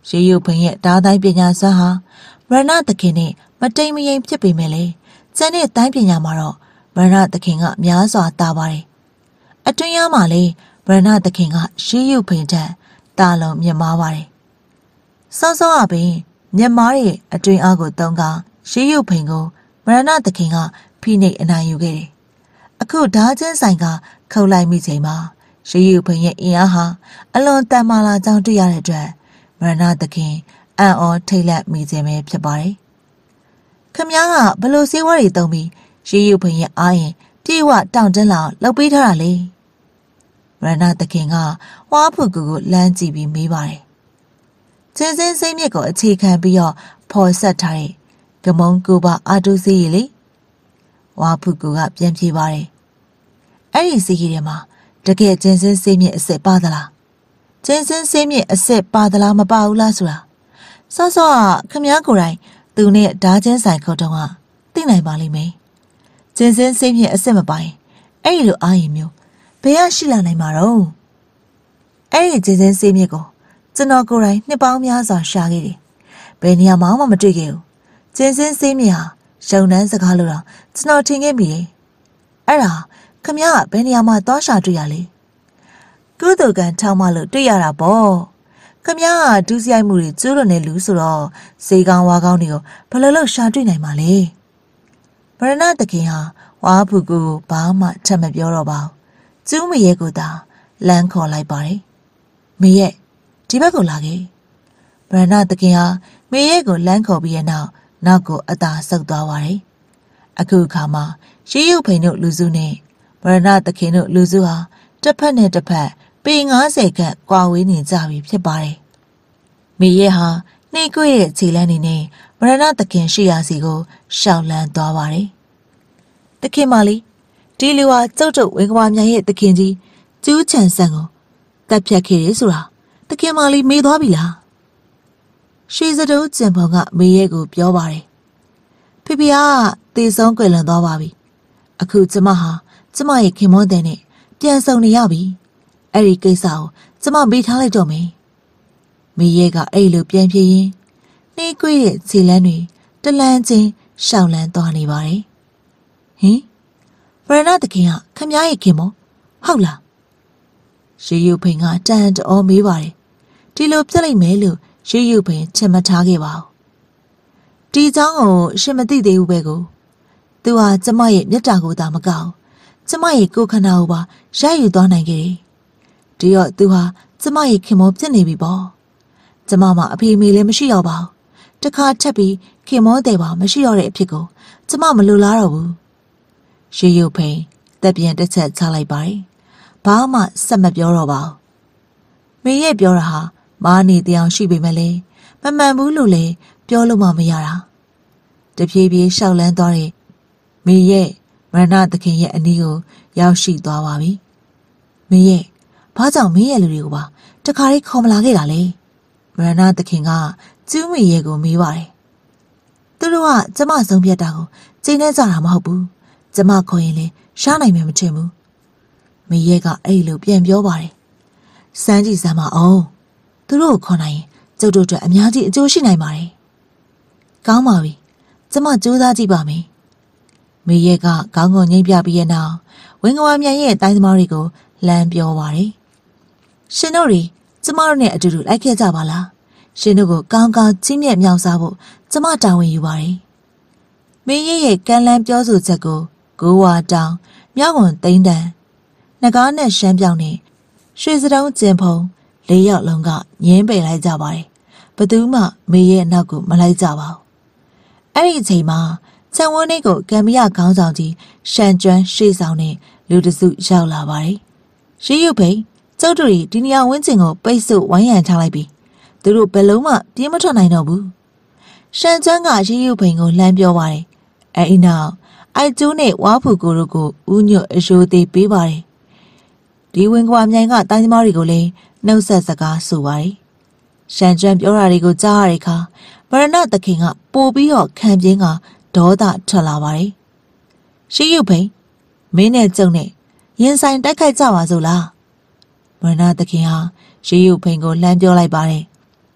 ရေရုပ်ဖိန်ရဲ့ဓာတိုင်းပညာစွမ်းဟာမရဏသခင်နဲ့မတိမ်မယိမ်ဖြစ်ပေမဲ့လေကျန်တဲ့တိုင်းပညာမှာတော့မရဏသခင်ကများစွာတာပါတယ်အတွင်းရမှာလေမရဏသခင်ကရေရုပ်ဖိန်ထက်တာလုံးမြင့်မားပါတယ်စောစောအပင်မြင့်မားရဲ့အတွင်းအားကိုတုံးကရေရုပ်ဖိန်ကိုမရဏသခင်ကဖိနှိပ်အနိုင်ယူခဲ့တယ်အခုဓာချင်းဆိုင်ကခုတ်လိုက်မိချိန်မှာရေရုပ်ဖိန်ရဲ့အင်အားဟာအလွန်တန်မာလာကြောင်းတွေ့ရတဲ့အတွက်မရဏသခင်အံ့ဩထိတ်လန့်မိခြင်းပဲဖြစ်ပါတယ်။ခမည်းကဘလို့စေဝါတွေတုံးပြီးရေရုပ်ဖိန်ရဲ့အားရင်ပြေဝတောင့်တင်းလာလှုပ်ပေးထားတာလေ။မရဏသခင်ကဝါဖုကူကိုလမ်းကြည့်ပြီးမေးပါတယ်။ကျင်းစင်းစိမ့်မြစ်ကိုအခြေခံပြီးတော့ဖော်ဆက်ထားတဲ့ဂမုံကူပါအာတုစီရီလေ။ဝါဖုကူကပြန်ပြေးပါတယ်။အဲ့ဒီစီရီထဲမှာတကယ်ကျင်းစင်းစိမ့်မြစ်အစ်စ်ပါသလား။ကျင်းစင်းစိမ့်မြစ်အစ်စ်ပါသလားမပါဘူးလားဆိုတာဆော့ဆော့ခမည်းကိုယ်တိုင်သူနဲ့ဓာချင်းဆိုင်ခုတ်တော့ကသိနိုင်ပါလိမ့်မယ်။ကျင်းစင်းစိမ့်မြစ်အစ်စ်မပိုင်အဲ့ဒီလိုအားရင်မျိုးဘယ်ရရှိလာနိုင်မှာတော့အဲ့ဒီကျင်းစင်းစိမ့်မြစ်ကိုကျွန်တော်ကိုယ်တိုင်နှစ်ပေါင်းများစွာရှာခဲ့တယ်။ဘယ်နေရာမှမတွေ့ခဲ့ဘူး။ကျင်းစင်းစိမ့်မြစ်ဟာရုံနှန်းစကားလို့တော့ကျွန်တော်ထင်ခဲ့မိတယ်။အဲ့ဒါခမည်းကဘယ်နေရာမှသွားရှာတွေ့ရလဲ။ကုသိုလ်ကံထောင်းမလို့တွေ့ရတာပေါ့။ခမည်းကဒုစရိုက်မှုတွေကျိုးလွန်နေလူဆိုတော့ဈေးကောင်းဝါကောင်းတွေကိုဘယ်လိုလုပ်ရှာတွေ့နိုင်မှာလဲ။မရဏသခင်ဟာဝါဖူကူကိုဘာမှထပ်မပြောတော့ပါဘူး။ကျူးမရဲကိုသာလမ်းခေါ်လိုက်ပါတယ်။မေရဲ့ဒီဘက်ကိုလာခဲ့။မရဏသခင်ဟာမေရဲ့ကိုလမ်းခေါ်ပြီးတဲ့နောက်နောက်ကိုအသာဆုပ်သွားပါတယ်။အခုအခါမှာရေရုပ်ဖိန်တို့လူစုနဲ့မရဏသခင်တို့လူစုဟာတစ်ဖက်နဲ့တစ်ဖက်ပေငါးဆယ်ခန့်ကွာဝေးနေကြပြီဖြစ်ပါတယ်။မေရဲ့ဟာနှိကွေ့တဲ့ခြေလမ်းနေနဲ့မရဏသခင်ရှိရာစီကိုရှောက်လန်းသွားပါတယ်။သခင်မလေးဒီလူဟာကျုပ်တို့ဝေကမာမြိုင်ရဲ့သခင်ကြီးကျူးချန်ဆန်ကိုတပ်ဖြတ်ခဲ့တယ်ဆိုတာသခင်မလေးမေးသွားပြီလား။ရွှေစတိုးကျင်ဖုံကမေရဲ့ကိုပြောပါတယ်။ဖေဖေကတေဆုံးကွယ်လွန်သွားပါပြီ။အခုကျမဟာကျမရဲ့ခင်မွန်းတဲ့နဲ့ပြန်ဆုံနေရပြီ။အဲ့ဒီကိစ္စကိုကျမမေးထားလိုက်တော့မယ်။မေရဲ့ကအဲ့လိုပြန်ပြေးရင်နှေးကွေးတဲ့ခြေလမ်းတွေတလန်းချင်းရှောက်လန်းသွားနေပါတယ်။ဟင်ဗရဏသခင်ကခမည်းရဲ့ခင်မဟုတ်လား။ရေယူဖိန်ကတန်တော်မေးပါတယ်။ဒီလိုပြစ်လိုက်မယ်လို့ရေယူဖိန်ချင်မထားခဲ့ပါဘူး။ဒီเจ้าကိုရှင်မသိသေးဘူးပဲကို။သူဟာကျမရဲ့မျက်တာကိုသာမကောက်ကျမရဲ့ကိုယ်ခန္ဓာကိုပါရယူသွားနိုင်ခဲ့တယ်။ဒီတော့သူဟာကျမရဲ့ခင်မဖြစ်နေပြီပေါ့။ကျမမှာအဖေအမေလည်းမရှိတော့ပါဘူး။တခါထပ်ပြီးခင်မောတဲ့ပါမရှိတော့တဲ့အဖြစ်ကိုကျမမလိုလားတော့ဘူး။ရေရုပ်ဖိန်တက်ပြန်တစ်ချက်ချလိုက်ပါတယ်။ဘာမှဆက်မပြောတော့ပါဘူး။မေရဲ့ပြောတာဟာမားနေတရားရှိပေမဲ့လည်းမမှန်ဘူးလို့လည်းပြောလို့မှမရတာ။တဖြည်းဖြည်းရှောက်လန်းသွားတဲ့မေရဲ့မရဏသခင်ရဲ့အနီးကိုရောက်ရှိသွားပါပြီ။မင်းရဲ့ဘာကြောင့်မင်းရဲ့လူတွေကိုပါတခါလေးခေါ်မလာခဲ့တာလဲ။မရဏသခင်ကကျူးမေရဲ့ကိုမေးပါတယ်။သူတို့ကကျမဆုံးဖြတ်တာကိုကျင်းနေကြတာမဟုတ်ဘူး။ကျမခေါ်ရင်လည်းရှားနိုင်မယ်မထင်ဘူး။မင်းရဲ့ကအဲ့လိုပြန်ပြောပါတယ်။စမ်းကြည့်စမ်းပါအောင်။သူတို့ကိုခေါ်နိုင်ရင်ကျုပ်တို့အတွက်အများကြီးအကျိုးရှိနိုင်ပါတယ်။ကောင်းပါပြီ။ကျမကြိုးစားကြည့်ပါမယ်။မေရဲ့ကခေါင်းကိုငိမ့်ပြပြီးရဲ့နောက်ဝင်းကဝါမြိုင်ရဲ့တိုင်းသမားတွေကိုလမ်းပြောပါတယ်။ရှင်တို့တွေကျမတို့နဲ့အတူတူလိုက်ခဲ့ကြပါလား။ရှင်တို့ကိုကောင်းကောင်းကြီးမြတ်မြောက်စားဖို့ကျမတာဝန်ယူပါတယ်။မေရဲ့ရဲ့ကမ်းလန်းပြောဆိုချက်ကိုကိုဝါတောင်မြောက်ဝန်သိန်းတန်နှကားနဲ့ရှမ်းပြောင်နဲ့ရွှေစတုံးကျင်ဖုံလေးယောက်လုံးကငင်းပယ်လိုက်ကြပါတယ်။ဘသူမှမေရဲ့အနောက်ကိုမလိုက်ကြပါဘူး။အဲ့ဒီအချိန်မှာချန်ဝန်းလေးကိုကံမရခေါင်းဆောင်ကြီးရှန်ကျွမ်းရှေ့ဆောင်နဲ့လူတစုရောက်လာပါတယ်။ရေရုပ်ဖိန်ကျုပ်တို့ဒီနေရာဝန်းကျင်ကိုပိတ်ဆို့ဝိုင်းရံထားလိုက်ပြီ။သူတို့ဘယ်လုံးမှပြေးမထွက်နိုင်တော့ဘူး။ရှန်ကျွမ်းကရေရုပ်ဖိန်ကိုလှမ်းပြောပါတယ်။အဲဒီနောက်အိုက်ကျိုးနဲ့ဝါဖူကိုတို့ကိုဥညွတ်အယိုသေးပေးပါတယ်။ဒီဝင်ကွာမြိုင်ကတိုင်းသမားတွေကိုလည်းနှုတ်ဆက်စကားဆိုပါတယ်။ရှန်ကျွမ်းပြောတာတွေကိုကြားရတဲ့အခါဗရဏသခင်ကပို့ပြီးတော့ခံပြင်းကဒေါသထွက်လာပါတယ်။ရေရုပ်ဖိန်မင်းနဲ့ကျုံနဲ့ရင်ဆိုင်တိုက်ခိုက်ကြပါစို့လား။မရဏသခင်ဟာရေရုပ်ဖိန်ကိုလှမ်းပြောလိုက်ပါတယ်။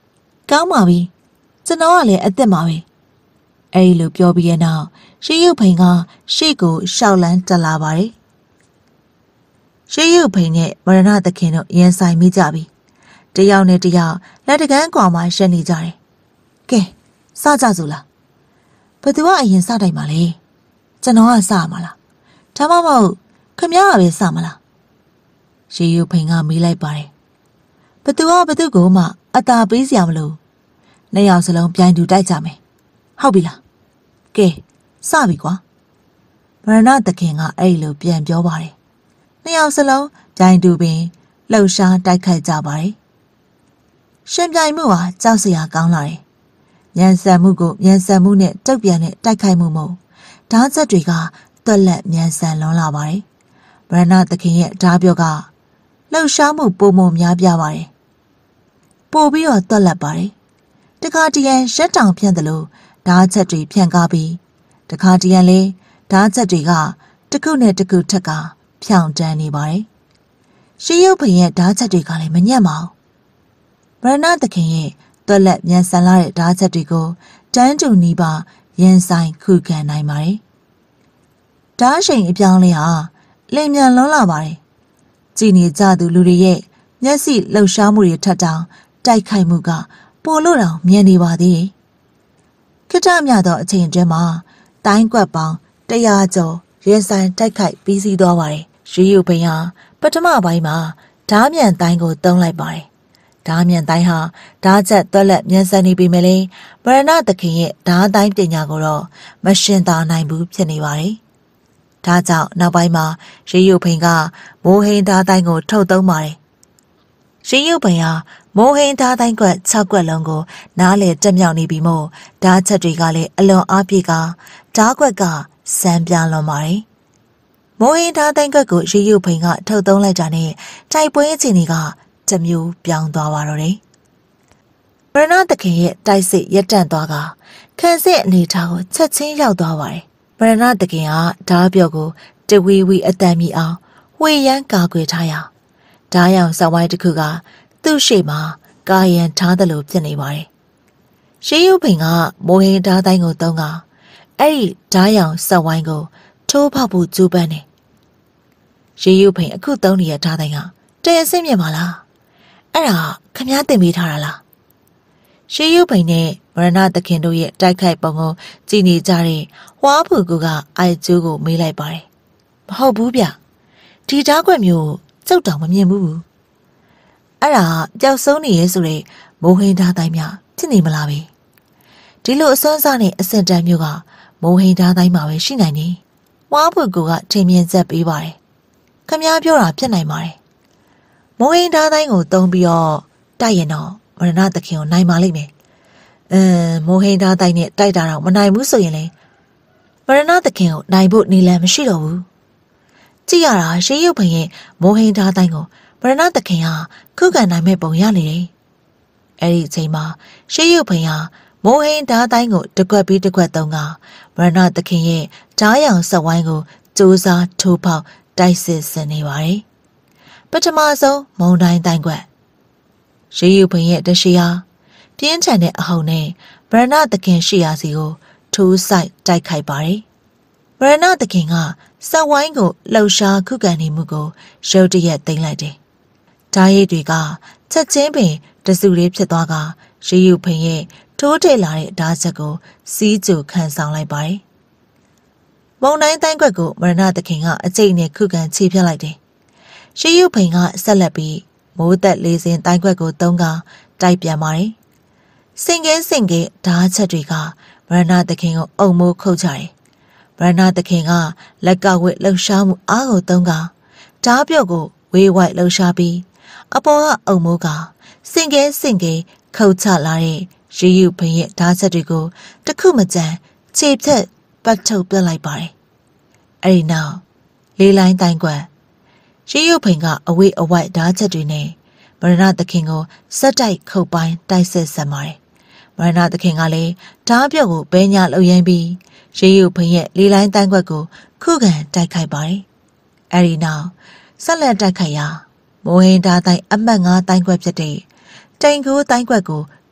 ကောင်းပါပြီကျွန်တော်ကလည်းအသက်ပါပဲအဲ့ဒီလိုပြောပြီးရဲ့နောက်ရှေးရုပ်ဖိန်ကရှေ့ကိုရှောက်လန်းတက်လာပါတယ်ရှေးရုပ်ဖိန်နဲ့မရဏသခင်တို့ရင်ဆိုင်မိကြပြီတယောက်နဲ့တယောက်လက်တကန်းကွာမှရှက်နေကြတယ်ကဲစကြစို့လားဘသူကအရင်စတိုက်မှာလဲကျွန်တော်ကစမှာလားဒါမှမဟုတ်ခမည်းကပဲစမှာလားရှေးရုပ်ဖိန်ကမေးလိုက်ပါတယ်ဘသူကဘသူကိုမှအသာပေးစရာမလိုနှစ်ယောက်စလုံးပြိုင်တူတိုက်ကြမယ်ဟုတ်ပြီလားကဲစပြီကွာမရဏသခင်ကအဲ့လိုပြန်ပြောပါတယ်နှစ်ယောက်စလုံးပြိုင်တူပင်လှုပ်ရှားတိုက်ခိုက်ကြပါတယ်ရှင်ပြိုင်မှုဟာကြောက်စရာကောင်းလာတယ်ညံဆန်မှုကိုညံဆန်မှုနဲ့တုတ်ပြန်တဲ့တိုက်ခိုက်မှုမို့ဓာတ်ချက်တွေကတွက်လက်ညံဆန်လွန်လာပါတယ်မရဏသခင်ရဲ့ဓာပြောကလှုပ်ရှားမှုပုံမှန်များပြပါတယ်ပို့ပြီးတော့တွက်လက်ပါတယ်တခါတရံရက်တောင်ဖြန့်တယ်လို့ဓာတ်ချက်တွေဖြန့်ကားပြီးတခါတရံလဲဓာတ်ချက်တွေကတစ်ခုနဲ့တစ်ခုထက်ကဖြောင်းတန်းနေပါတယ်ရှေးရုပ်ဖိန်ရဲ့ဓာတ်ချက်တွေကလည်းမညံ့ပါဘူးမရဏသခင်ရဲ့တွက်လက်မြန်ဆန်လာတဲ့ဓာတ်ချက်တွေကိုတန်းတူနီးပါရင်ဆိုင်ခုခံနိုင်ပါတယ်ဓာတ်ရှိန်အပြောင်းလဲဟာလင်မြန်လွန်းလာပါတယ်ကြည်နေကြသူလူတွေရဲ့မျက်စိလှုပ်ရှားမှုတွေထက်တောင်တိုက်ခိုက်မှုကပိုလို့တောင်မြင်နေပါသေးတယ်ခိတ္တမြသောအချိန်အတွင်းမှာတိုင်းကွက်ပေါင်းတရာကျော်ရင်ဆိုင်တိုက်ခိုက်ပြီးစီးသွားပါတယ်ရှေးရုပ်ဖိန်ဟာပထမပိုင်းမှာဓားမြန်တိုင်းကိုတုံးလိုက်ပါတယ်ဓားမြန်တိုင်းဟာဓားချက်တွက်လက်မြန်ဆန်နေပြီမလဲမရဏသခင်ရဲ့ဓားတိုင်းပညာကိုတော့မရှင်သာနိုင်ဘူးဖြစ်နေပါတယ်ဒါကြောင့်နောက်ပိုင်းမှာရှေးရုပ်ဖိန်ကမိုးဟိန်းဓားတိုင်းကိုထုတ်သုံးပါတယ်ရှေးရုပ်ဖိန်ဟာမိုးဟိန်းဓားတိုင်းကွက်၆ကွက်လုံးကိုနားလေတက်မြောက်နေပြီမို့ဓားချက်တွေကလည်းအလွန်အားပြေကဓားကွက်ကစမ်းပြလွန်ပါတယ်မိုးဟင်းသားတိုင်းကွက်ကိုရေရုပ်ဖိန်ကထုတ်သုံးလိုက်တာနဲ့တိုက်ပွဲအခြေအနေကတမျိုးပြောင်းသွားပါတော့တယ်မရဏသခင်ရဲ့တိုက်စစ်ရက်တန့်သွားကခန်းစစ်အနေထားကိုချက်ချင်းရောက်သွားပါတယ်မရဏသခင်ကဓားပြော့ကိုတဝီဝီအတန်မီအောင်ဝေရန်ကာကွယ်ထားရဓားရောင်စောင်းဝိုင်းတစ်ခုကသူ့ရှေ့မှာကာယံထားတယ်လို့ဖြစ်နေပါတယ်ရှေးရုပ်ဖိန်ကမိုးဟင်းသားတိုင်းကိုသုံးကအဲ့ဒီဓားရောင်စောင်းဝိုင်းကိုထိုးဖောက်ဖို့ကြိုးပမ်းနေရေရုပ်ဖိန်အခုသုံးနေတဲ့ဓာတ်တိုင်းကတဲအဆင့်မြင်ပါလားအဲ့ဒါခမားတင်ပေးထားတာလားရေရုပ်ဖိန်နဲ့မရဏသခင်တို့ရဲ့တိုက်ခိုက်ပုံကိုကြည်နေကြတဲ့ဝါဖူကူကအိုက်ကျိုးကိုမေးလိုက်ပါတယ်မဟုတ်ဘူးဗျဒီဓာတ်ကွက်မျိုးကျုပ်တောင်မမြင်ဘူးအဲ့ဒါပျောက်ဆုံးနေရဲဆိုတဲ့မိုးဟင်းဓာတ်တိုင်းများဖြစ်နေမလားပဲဒီလိုအစွမ်းစားနဲ့အစင်တန်းမျိုးကမိုးဟင်းဓာတ်တိုင်းမှာပဲရှိနိုင်နေဝါဖူကူကထင်မြင်ချက်ပေးပါတယ်ခမည်းပြောတာဖြစ်နိုင်ပါတယ်မိုးဟင်းဓာတ်တိုင်းကိုတုံးပြီးတော့တိုက်ရင်တော့မရဏသခင်ကိုနိုင်ပါလိမ့်မယ်အင်းမိုးဟင်းဓာတ်တိုင်းနဲ့တိုက်တာတော့မနိုင်ဘူးဆိုရင်လေမရဏသခင်ကိုနိုင်ဖို့နေလမ်းမရှိတော့ဘူးကြည့်ရတာရှေးရုပ်ဖိန်ရဲ့မိုးဟင်းဓာတ်တိုင်းကိုမရဏသခင်ဟာခုခံနိုင်မဲ့ပုံရနေတယ်အဲ့ဒီအချိန်မှာရှေးရုပ်ဖိန်ဟာမိုးဟင်းဓာတ်တိုင်းကိုတစ်ခွက်ပြီးတစ်ခွက်သုံးကမရဏသခင်ရဲ့ဓားရောင်ဆက်ဝိုင်းကိုစူးစားထိုးပေါက်တိုက်စစ်ဆင်နေပါတယ်ပထမဆုံးမုံတိုင်းတိုင်းကွက်ရေယူဖိန်ရဲ့တရှိဟာပြင်းထန်တဲ့အဟုန်နဲ့ဗရဏသခင်ရှိရာစီကိုထိုးဆိုင်တိုက်ခိုက်ပါတယ်ဗရဏသခင်ကဆက်ဝိုင်းကိုလှုပ်ရှားခုခံနေမှုကိုရုတ်တရက်သိမ်းလိုက်တယ်ဓာတ်ရည်တွေကချက်ချင်းပင်တစုလေးဖြစ်သွားကရေယူဖိန်ရဲ့ထိုးထိတ်လာတဲ့ဓာတ်ချက်ကိုစီးကြိုခံဆောင်လိုက်ပါတယ်မုံတိုင်းတိုင်းကွက်ကိုမရဏသခင်ကအကျိတ်နဲ့ခုခံချေပြလိုက်တယ်ရှေးရုပ်ဖိန်ကဆက်လက်ပြီးမိုးသက်လေးစင်တိုင်းကွက်ကိုသုံးကတိုက်ပြန်ပါတယ်စင်ကဲစင်ကဲဓာတ်ချက်တွေကမရဏသခင်ကိုအုံမိုးခုတ်ကြတယ်မရဏသခင်ကလက်ကဝက်လှုပ်ရှားမှုအားကိုသုံးကဓာတ်ပြော့ကိုဝေးဝိုက်လှုပ်ရှားပြီးအပေါ်ကအုံမိုးကစင်ကဲစင်ကဲခုတ်ချလာတဲ့ရေယူဖိန်ရဲ့ဓာတ်ချက်တွေကိုတခုမကြမ်းခြေဖြတ်ပတ်ထုတ်ပြလိုက်ပါတယ်အဲ့ဒီနောက်လေးလိုင်းတိုင်းကွက်ရေရုပ်ဖိန်ကအဝေးအဝိုက်ဓာတ်ချက်တွေနဲ့မရဏသခင်ကိုစက်တိုက်ခုတ်ပိုင်းတိုက်ဆက်ဆက်ပါတယ်မရဏသခင်ကလည်းဓာတ်ပြော့ကိုဘဲညာလှုပ်ရမ်းပြီးရေရုပ်ဖိန်ရဲ့လေးလိုင်းတိုင်းကွက်ကိုခုခံတိုက်ခိုက်ပါတယ်အဲ့ဒီနောက်ဆက်လက်တိုက်ခိုက်ရာမိုးဟင်းဓာတ်တိုင်းအမှတ်၅တိုင်းကွက်ဖြစ်တဲ့တိန်ကိုတိုင်းကွက်ကို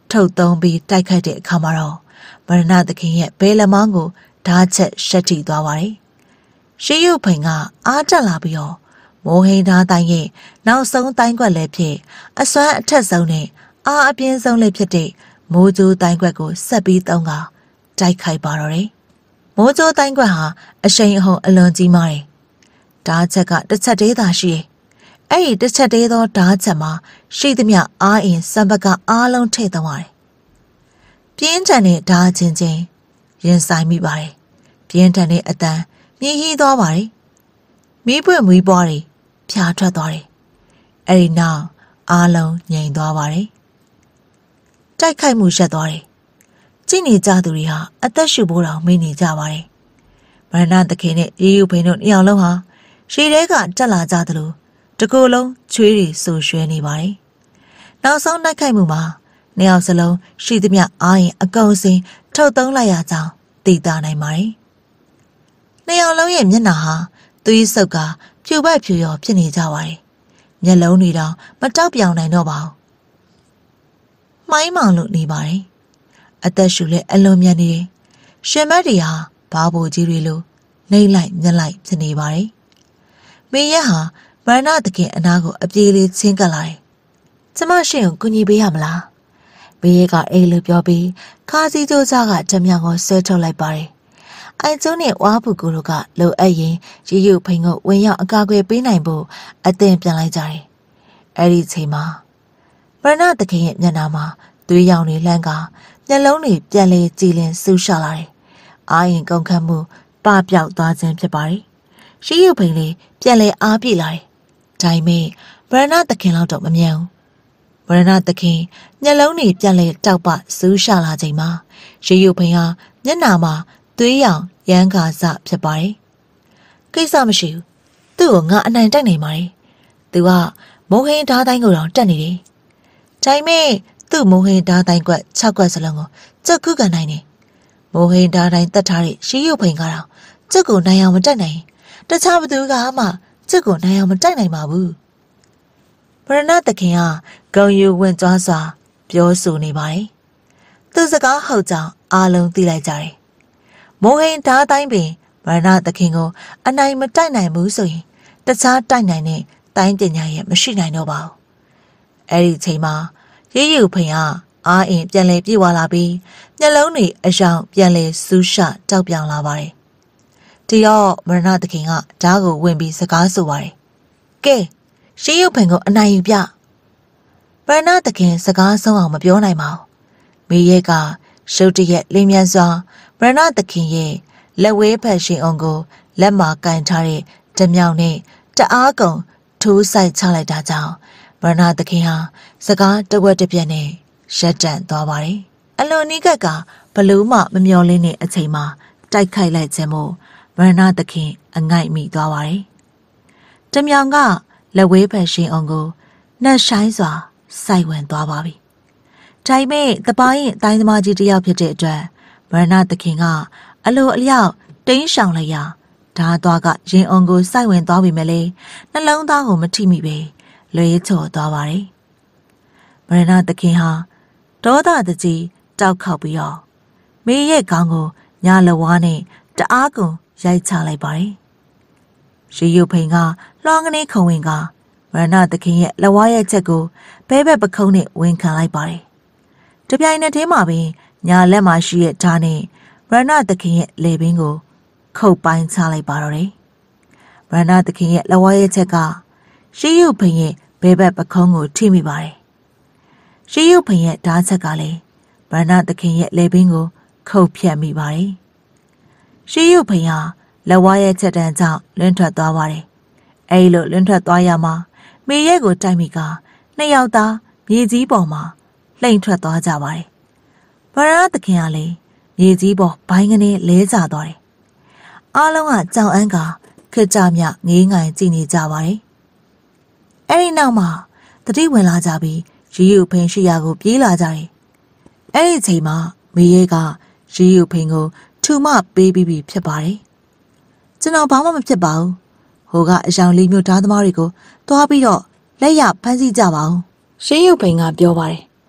ထုတ်သုံးပြီးတိုက်ခိုက်တဲ့အခါမှာတော့မရဏသခင်ရဲ့ဘဲလမောင်းကိုဓာတ်ချက်ရှက်ထိသွားပါတယ်။ရှေးရုပ်ဖိန်ကအားတက်လာပြီးတော့မိုးဟိန်းဓာတ်တိုင်းရဲ့နောက်ဆုံးတိုင်းကွက်လည်းဖြစ်အစွမ်းအထက်ဆုံးနဲ့အားအပြင်းဆုံးလည်းဖြစ်တဲ့မိုးကြိုးတိုင်းကွက်ကိုဆက်ပြီးသုံးကတိုက်ခိုက်ပါတော့တယ်။မိုးကြိုးတိုင်းကွက်ဟာအရှိန်အဟုန်အလွန်ကြီးမားတယ်။ဓာတ်ချက်ကတစ်ချက်သေးသာရှိတယ်။အဲ့ဒီတစ်ချက်သေးသောဓာတ်ချက်မှာရှိသမျှအားအင်စံပကအားလုံးထည့်သုံးရတယ်။ပြင်းထန်တဲ့ဓာတ်ချင်းချင်းရင်ဆိုင်မိပါတယ်။ပြင်းထန်တဲ့အတန်မြည်ဟီးသွားပါတယ်။မီးပွင့်မွေးပွားတွေဖြာထွက်သွားတယ်။အဲ့ဒီနောက်အားလုံးငြိမ်သွားပါတယ်။တိုက်ခိုက်မှုရပ်သွားတယ်။ကြည့်နေကြသူတွေဟာအသက်ရှူဖို့တောင်မေ့နေကြပါတယ်။မရဏသခင်နဲ့ရေယူဖိန်တို့နှစ်ယောက်လုံးဟာရှေ့ထဲကတက်လာကြသလိုတကူလုံးချွေးတွေဆူရွှဲနေပါတယ်။နောက်ဆုံးတိုက်ခိုက်မှုမှာနှစ်ယောက်စလုံးရှိသမျှအားရင်အကုန်စင်ထုတ်သုံးလိုက်ရကြောင်းသိသာနိုင်ပါတယ်။နှစ်ယောက်လုံးရဲ့မျက်နှာဟာသွေးဆုပ်ကဖြူပတ်ဖြူရောဖြစ်နေကြပါတယ်။မျက်လုံးတွေတောင်မတောက်ပြောင်နိုင်တော့ပါဘူး။မှိုင်းမောင်လို့နေပါတယ်။အသက်ရှူလဲအလွန်မြန်နေတယ်။ရှင်မက်တွေဟာဘားဘိုကြီးတွေလိုနှိမ့်လိုက်မျက်လိုက်ဖြစ်နေပါတယ်။မေရက်ဟာမရဏသခင်အနာကိုအပြေးလေးချင်းကပ်လာတယ်။ကျမရှင်ကိုကူညီပေးရမလား။မေရက်ကအေးလို့ပြောပြီးခါစီကျိုးစားကဓမြောင်ကိုဆွဲထုတ်လိုက်ပါတယ်။အိုင်ကျုံးနဲ့ဝါဖူကူတို့ကလိုအပ်ရင်ရီယူဖိန်ကိုဝင်ရောက်အကာအကွယ်ပေးနိုင်ဖို့အသင်ပြန်လိုက်ကြတယ်။အဲ့ဒီချိန်မှာမရဏသခင်ရဲ့မျက်နှာမှာသွေးရောင်တွေလှမ်းကမျက်လုံးတွေပြန်လေကြည်လင်ဆူရှလာတယ်။အာရင်ကုန်ခတ်မှုပပျောက်သွားခြင်းဖြစ်ပါတယ်။ရီယူဖိန်လေးပြန်လေအားပြည့်လာတယ်။ဒါပေမဲ့မရဏသခင်လောက်တော့မမြန်ဘူး။မရဏသခင်မျက်လုံးတွေပြန်လေတောက်ပဆူရှလာချိန်မှာရီယူဖိန်ဟာမျက်နှာမှာသွေးရောင်ရမ်းကာစဖြစ်ပါတယ်။ကိစ္စမရှိဘူး။သူ့ကိုငါအနိုင်တိုက်နိုင်ပါတယ်။သူကမိုးဟင်းဓာတ်တိုင်းကိုတော့တက်နေတယ်။ဒါပေမဲ့သူ့မိုးဟင်းဓာတ်တိုင်းကွက်၆ကွက်စလုံးကိုကြက်ကုကန်နိုင်တယ်။မိုးဟင်းဓာတ်တိုင်းတက်ထားတဲ့ရှီးရုပ်ဖိန်ကတော့ကြက်ကိုနိုင်အောင်မတိုက်နိုင်။တခြားဘသူကမှကြက်ကိုနိုင်အောင်မတိုက်နိုင်ပါဘူး။ဗရဏသခင်ကဂုံယူဝင်ကြွားစွာပြောဆိုနေပါတယ်။သူစကားဟုတ်ကြောင်အားလုံးသိလိုက်ကြတယ်။မိုးဟင်းဓာတ်တိုင်းပင်မရဏသခင်ကိုအနိုင်မတိုက်နိုင်ဘူးဆိုရင်တခြားတိုက်နိုင်တဲ့တိုင်းပညာရဲ့မရှိနိုင်တော့ပါဘူး။အဲ့ဒီချိန်မှာရေယူဖိန်ကအားအင်ပြန်လဲပြေဝလာပြီးမျက်လုံးတွေအယောင်ပြန်လဲဆူးရှတောက်ပြောင်လာပါတယ်။ဒီတော့မရဏသခင်ကဓာတ်ကိုဝင်ပြီးစကားဆိုပါတယ်။ကဲရေယူဖိန်ကိုအနိုင်ယူပြ။မရဏသခင်စကားဆုံးအောင်မပြောနိုင်ပါဘူး။မိရဲ့ကရှုပ်တရက်လင်းမြန်စွာမရဏသခင်ရဲ့လက်ဝဲဖက်ရှင်အောင်ကိုလက်မှာကင်ထားတဲ့ဓမြောင်နဲ့တအားကုန်ထိုးဆိုင်ချလိုက်တာကြောင့်မရဏသခင်ဟာစကားတဝက်တစ်ပြက်နဲ့ရက်တန့်သွားပါတယ်။အလွန်နီးကပ်ကဘလို့မှမမျော်လင့်တဲ့အချိန်မှာတိုက်ခိုက်လိုက်ခြင်းမို့မရဏသခင်အငိုက်မိသွားပါတယ်။ဓမြောင်ကလက်ဝဲဖက်ရှင်အောင်ကိုနှက်ဆိုင်စွာစိုက်ဝင်သွားပါပြီ။ဒါပေမဲ့တပားရင်အတိုင်းသမားကြီးတယောက်ဖြစ်တဲ့အတွက်မရဏသခင်ကအလိုအလျောက်တင်းရှောင်လိုက်ရဓာတ်သွားကရင်အောင်ကိုစိုက်ဝင်သွားပြီမလဲနှလုံးသားကိုမထိမိပဲလွဲချော်သွားပါတယ်။မရဏသခင်ဟာဒေါသတကြီးတောက်ခောက်ပြီးတော့မေရဲ့ခေါင်းကိုညာလဝါးနဲ့တအားကုန်ရိုက်ချလိုက်ပါတယ်။ရေယူဖိန်ကလွှမ်းကနေခုံဝင်ကမရဏသခင်ရဲ့လဝါးရဲ့ချက်ကိုဘဲဘက်ပခုံးနဲ့ဝင်ခံလိုက်ပါတယ်။တပြိုင်နက်တည်းမှာပင်ညာလက်မှာရှိတဲ့ဓာတ်နဲ့မရဏသခင်ရဲ့လေပင်ကိုခုတ်ပိုင်းချလိုက်ပါတော့တယ်။မရဏသခင်ရဲ့လဝါးရဲ့ချက်ကရှေးရုပ်ဖိန်ရဲ့ဘဲဘက်ပခုံးကိုထိမိပါတယ်။ရှေးရုပ်ဖိန်ရဲ့ဓာတ်ချက်ကလည်းမရဏသခင်ရဲ့လေပင်ကိုခုတ်ဖြတ်မိပါတယ်။ရှေးရုပ်ဖိန်ဟာလဝါးရဲ့ချက်တန်းကြောင့်လွင့်ထွက်သွားပါတယ်။အဲဒီလိုလွင့်ထွက်သွားရမှာမေရဲ့ကိုတိုက်မိကနှစ်ယောက်သားမြေကြီးပေါ်မှာလှိမ့်ထွက်သွားကြပါတယ်။မရဏသခင်ကလည်းမြေကြီးပေါ်ဘိုင်းကနေလဲကျသွားတယ်။အားလုံးကကြောင်အန်းကခကြမြငေးငိုင်ကြည့်နေကြပါတယ်။အဲဒီနောက်မှာတတိဝင်လာကြပြီးရီယူဖိန်ရှိရာကိုပြေးလာကြတယ်။အဲဒီချိန်မှာမေရဲကရီယူဖိန်ကိုထူမပေးပြီးပြီဖြစ်ပါတယ်။ကျွန်တော်ဘာမှမဖြစ်ပါဘူး။ဟိုကအယောင်လေးမျိုးဓာတ်သမားတွေကိုတွားပြီးတော့လက်ရဖမ်းဆီးကြပါဦး။ရှေးရုပ်ဖိန်ကပြောပါတယ်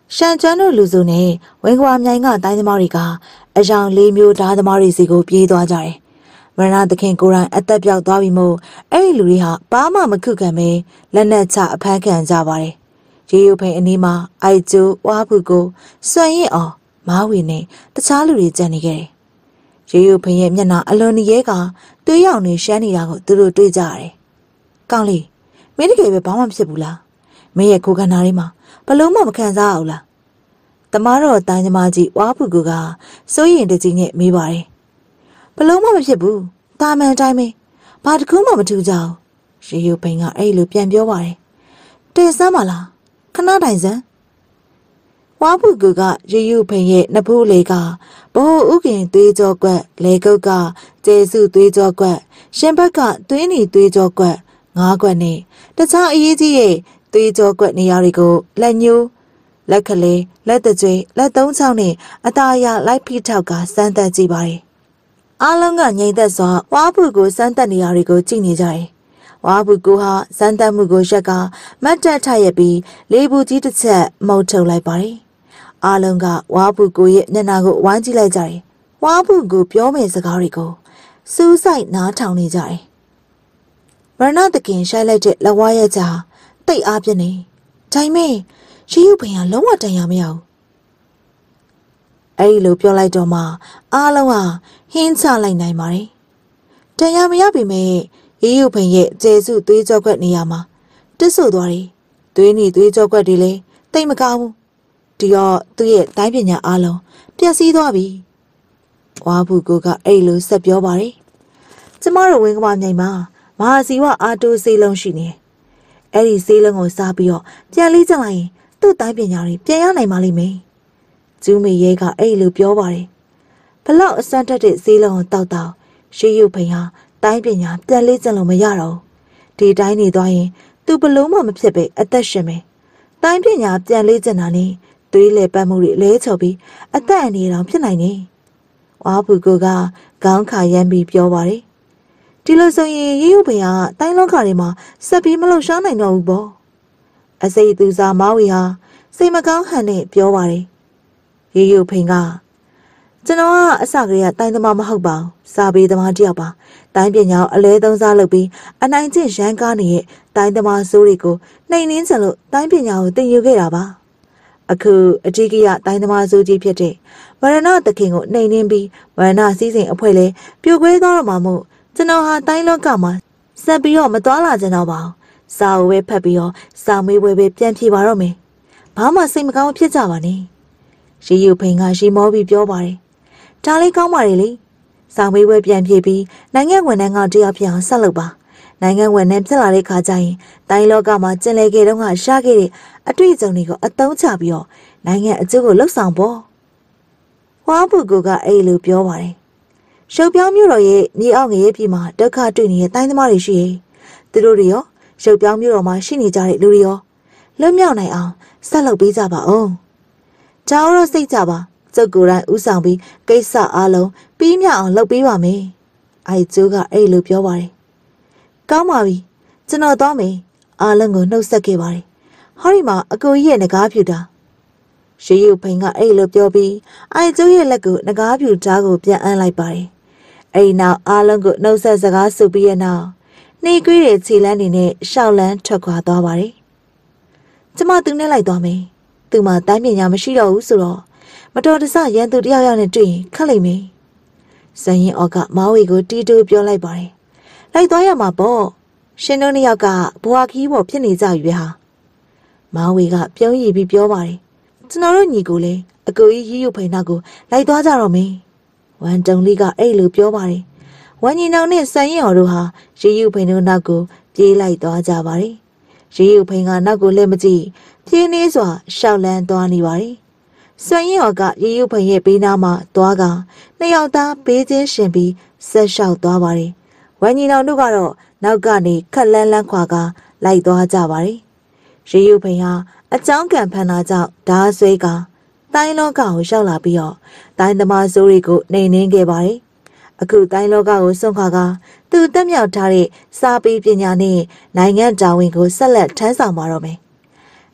ရှန်ကျွမ်းတို့လူစုနဲ့ဝင်းကွာမြိုင်ကတိုင်းသမားတွေကအယောင်လေးမျိုးဓာသမားတွေစီကိုပြေးသွားကြတယ်။မရဏသခင်ကိုရိုင်းအသက်ပြောက်သွားပြီမို့အဲ့ဒီလူတွေဟာဘာမှမခုခံပဲလက်နက်ချအဖမ်းခံကြပါတယ်။ရေယိုဖိန်အနီးမှာအိုက်ကျိုးဝါဖူကိုစွန့်ရင်အောင်မားဝီနဲ့တခြားလူတွေကြံနေခဲ့တယ်။ရေယိုဖိန်ရဲ့မျက်နှာအလွန်ရဲကသွေးရောင်တွေရှမ်းနေတာကိုသူတို့တွေ့ကြရတယ်။ကောင်းလေးမင်းတကယ်ပဲဘာမှမဖြစ်ဘူးလား။မင်းရဲ့ကိုယ်ခန္ဓာထဲမှာဘလုံးမှမခံစားအောင်လား။တမားတော်တိုင်းသမားကြီးဝါဖူကူကစိုးရင်တကြီးနဲ့မေးပါတယ်။ဘလုံးမှမဖြစ်ဘူး။တာမန်တိုင်းပဲ။ဘာတခုမှမထူးကြဘူး။ရေယိုဖိန်ကအဲ့လိုပြန်ပြောပါတယ်။တဲစမ်းပါလား။ခဏတိုင်စမ်း။ဝါဖူကူကရေယိုဖိန်ရဲ့နဖူးလေကဘိုးဥကင်သွေးကြောကွက်လေကုတ်ကကျေစုသွေးကြောကွက်ရှင်ဘက်ကသွေးနီသွေးကြောကွက်ငါးကွက်နဲ့တခြားအရေးကြီးရဲ့သွေးကြောကွက်နေရာတွေကိုလက်ညှိုးလက်ကလေးလက်တကြွေလက်သုံးချောင်းနဲ့အသားအရလိုက်ဖိထောက်ကစမ်းသပ်ကြည့်ပါတယ်။အားလုံးကငြိမ်သက်စွာဝါဖူကိုစမ်းသပ်နေရာတွေကိုကြည့်နေကြတယ်။ဝါဖူကိုဟာစမ်းသပ်မှုကိုရက်ကမတ်တက်ထရက်ပြီးလေးဘူးကြီးတစ်ချက်မှုတ်ထုတ်လိုက်ပါတယ်။အားလုံးကဝါဖူကိုရဲ့မျက်နှာကိုဝိုင်းကြည့်လိုက်ကြတယ်။ဝါဖူကိုပြောမယ့်စကားတွေကိုစူးစိုက်နားထောင်နေကြတယ်။ဗရဏသခင်ရှိုက်လိုက်တဲ့လက်ဝါးရဲ့ကြားတိတ်အားပြနေ။ဒါပေမဲ့ရေယိုဖိန်ကလုံးဝတန်ရမရဘူး။အဲ့ဒီလိုပြောလိုက်တော့မှအားလုံးဟာဟင်းချလိုက်နိုင်ပါတယ်။တန်ရမရပြီမဲ့ရေယိုဖိန်ရဲ့ကျေစုသွေးကြောကွက်နေရာမှာတစ်ဆို့သွားတယ်။သွေးနီသွေးကြောကွက်တွေလည်းတိတ်မကောင်းဘူး။ဒီတော့သူ့ရဲ့တိုင်းပညာအားလုံးပျက်စီးသွားပြီ။ဝါဖူကိုကအဲ့လိုဆက်ပြောပါတယ်။ကျမတို့ဝင်းကမမြိုင်မှာမဟာစီဝအာတိုစေးလုံးရှိနေ။အဲ့ဒီစေးလုံးကိုစားပြီးတော့ပြန်လေးကျလိုက်ရင်သူ့တိုင်းပညာတွေပြန်ရနိုင်ပါလိမ့်မယ်။ကျူးမေရဲကအဲ့လိုပြောပါတယ်။ဘလောက်အစမ်းတက်တဲ့စေးလုံးကိုတောက်တောက်ရေယိုဖိန်ဟာတိုင်းပညာပြန်လေးကျလို့မရတော့ဘူး။ဒီတိုင်းနေသွားရင်သူဘလုံးမှမဖြစ်ပဲအသက်ရှင်မယ်။တိုင်းပညာပြန်လေးကျတာနဲ့သွေးလေပတ်မှုတွေလဲချော်ပြီးအသက်အန္တရာယ်တောင်ဖြစ်နိုင်တယ်။ဝါဖူကိုကခေါင်းခါရမ်းပြီးပြောပါတယ်။ဒီလိုဆိုရင်ရေယိုဖိန်ဟာတိုင်းလောကတွေမှာဆက်ပြီးမလှုပ်ရှားနိုင်တော့ဘူးပေါ့။အစိတ်သူစားမောင်ဝီဟာစိတ်မကောင်းဟန်နဲ့ပြောပါတယ်။ရေယိုဖိန်ကကျွန်တော်ကအစကတည်းကတိုင်းသမားမဟုတ်ပါဘူး။စာပေသမားတစ်ယောက်ပါ။တိုင်းပညာကိုအလဲသုံးစားလုပ်ပြီးအနိုင်ကျင့်ရန်ကားနေတဲ့တိုင်းသမားစိုးတွေကိုနှိမ်နှင်းချင်လို့တိုင်းပညာကိုသင်ယူခဲ့တာပါ။အခုအကြီးကြီးကတိုင်းသမားစိုးကြီးဖြစ်တဲ့ဝရဏသခင်ကိုနှိမ်နှင်းပြီးဝရဏစည်းစိမ်အဖွဲ့လဲပြိုကွဲသွားတော့မှမို့ကျွန်တော်ဟာတိုင်းလောကမှာဆက်ပြီးတော့မသွားလာကြတော့ပါဘူး။စာအုပ်ပဲဖတ်ပြီးတော့စာမေးပွဲပဲပြန်ဖြေပါတော့မယ်။ဘာမှစိတ်မကောင်းဖြစ်ကြပါနဲ့။ရေယိုဖိန်ကရှီမောပြီးပြောပါတယ်။ဒါလေးကောင်းပါလေလေ။စာမေးပွဲပြန်ဖြေပြီးနိုင်ငံဝန်ထမ်းကတရားပြအောင်ဆက်လုပ်ပါ။နိုင်ငံဝန်ထမ်းဖြစ်လာတဲ့ခါကျရင်တိုင်းလောကမှာကျင်လည်ခဲ့တော့ကရှားခဲ့တဲ့အတွေ့အကြုံတွေကိုအသုံးချပြီးတော့နိုင်ငံအကျိုးကိုလှုပ်ဆောင်ဖို့။ဝါဖူကိုကအဲ့လိုပြောပါတယ်။ရှုပ်ပြောင်းမျိုးတော်ရဲ့မြေအောက်ငရေပြည်မှာဒုက္ခတွေ့နေတဲ့တိုင်းသမားတွေရှိရဲ့။သူတို့တွေရောရှုပ်ပြောင်းမျိုးတော်မှာရှိနေကြတဲ့လူတွေရောလွတ်မြောက်နိုင်အောင်ဆက်လုပ်ပေးကြပါဦး။ဒါတော့စိတ်ကြပါကျုပ်ကိုယ်တိုင်ဥဆောင်ပြီးကိစ္စအားလုံးပြီးမြောက်အောင်လုပ်ပေးပါမယ်။အိုက်ကျိုးကအဲ့လိုပြောပါတယ်။ကောင်းပါပြီ။ကျွန်တော်သွားမယ်။အားလုံးကိုနှုတ်ဆက်ခဲ့ပါတယ်။ဟောဒီမှာအကိုကြီးရဲ့ငကားဖြူတာ။ရေယိုဖိန်ကအဲ့လိုပြောပြီးအိုက်ကျိုးရဲ့လက်ကိုငကားဖြူဓာတ်ကိုပြန်အမ်းလိုက်ပါတယ်။အဲ့နောက်အားလုံးကိုနှုတ်ဆက်စကားဆိုပြီးရနောက်နှီးကွေးတဲ့ခြေလမ်းတွေနဲ့ရှောက်လန်းထွက်ခွာသွားပါတယ်။ကျမသူနဲ့လိုက်သွားမယ်။သူမှတိုင်းပညာမရှိတော့ဘူးဆိုတော့မတော်တဆရန်သူတယောက်ယောက်နဲ့တွေ့ရင်ခက်လိမ့်မယ်။ဇန်ရင်အော်ကမောင်ဝီကိုတီးတိုးပြောလိုက်ပါတယ်။လိုက်သွားရမှာပေါ့။ရှင်တို့နှစ်ယောက်ကဘွားခီးပေါ်ဖြစ်နေကြပြီဟာ။မောင်ဝီကပြုံးရည်ပြီးပြောပါတယ်။ကျွန်တော်တို့ညီကိုလေအကိုကြီးရီးရုပ်ဖိန်နောက်ကိုလိုက်သွားကြတော့မယ်။ဝမ်တုံလေးကအဲ့လိုပြောပါတယ်။ဝမ်ညီနောင်နဲ့ဇန်ရင်အော်တို့ဟာရီးရုပ်ဖိန်တို့နောက်ကိုပြေးလိုက်သွားကြပါတယ်။ရီးရုပ်ဖိန်ကနောက်ကိုလှည့်မကြည့်ပြင်းနေစွာရှောက်လန်းသွားနေပါတယ်။ဆွန်ရင်ော်ကရေယုဖိန်ရဲ့ဘေးနားမှာသွားကနှစ်ယောက်သားဘေးချင်းရှင်ပြီးဆက်လျှောက်သွားပါတယ်။ဝမ်ညီနောင်တို့ကတော့နောက်ကနေခက်လန်းလန်းခွာကလိုက်သွားကြပါတယ်။ရေယုဖိန်ဟာအကြောင်းကံဖန်တာကြောင့်ဓာဆွဲကတိုင်းလောကကိုရောက်လာပြီးတော့တိုင်းသမားစိုးတွေကိုနှိမ်နှင်းခဲ့ပါတယ်။အခုတိုင်းလောကကိုစွန့်ခွာကသူတက်မြောက်ထားတဲ့စာပေပညာနဲ့နိုင်ငံတာဝန်ကိုဆက်လက်ထမ်းဆောင်ပါတော့မယ်။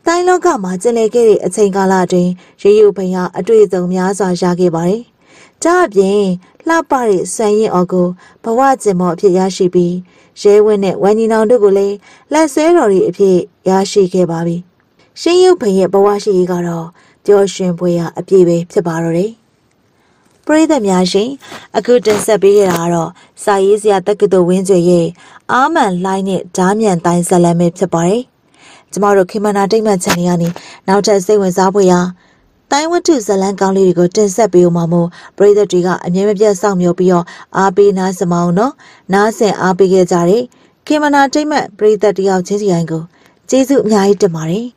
တိုင်းလောကမှာကျင်လည်ခဲ့တဲ့အချိန်ကာလအတွင်းရေယူဖိန်ဟာအတွေ့အကြုံများစွာရခဲ့ပါတယ်။ဒါအပြင်လှပတဲ့ဆွမ်းရင်အော်ကိုဘဝကျင်မောအဖြစ်ရရှိပြီးရဲဝင်းနဲ့ဝမ်နီနောင်တို့ကိုလည်းလက်ဆွဲတော်တွေအဖြစ်ရရှိခဲ့ပါပြီ။ရှင်ရုပ်ဖိန်ရဲ့ဘဝရှိရေးကတော့ပျော်ရွှင်ဖွယ်ရာအပြည့်ပဲဖြစ်ပါတော့တယ်။ပရိသတ်များရှင်အခုတင်ဆက်ပေးခဲ့တာကတော့စာရေးဆရာတက္ကသိုလ်ဝင်းကျွေရဲ့အာမန်လှိုင်းနဲ့ဓာမြန်တိုင်းဇလံပဲဖြစ်ပါတယ်။ကျမတို့ခေမနာတိတ်မှတ်ချန်နေရနေနောက်ထပ်စိတ်ဝင်စားဖွယ်ရာတိုင်းဝတ္ထုဇလံကောင်းလေးတွေကိုတင်ဆက်ပေးဦးမှာမို့ပရိသတ်တွေကအမြဲမပြတ်စောင့်မျှော်ပြီးတော့အားပေးနားစမအောင်နော်နားဆင်အားပေးခဲ့ကြတဲ့ခေမနာတိတ်မှတ်ပရိသတ်တယောက်ချင်းစီတိုင်းကိုကျေးဇူးအများကြီးတင်ပါတယ်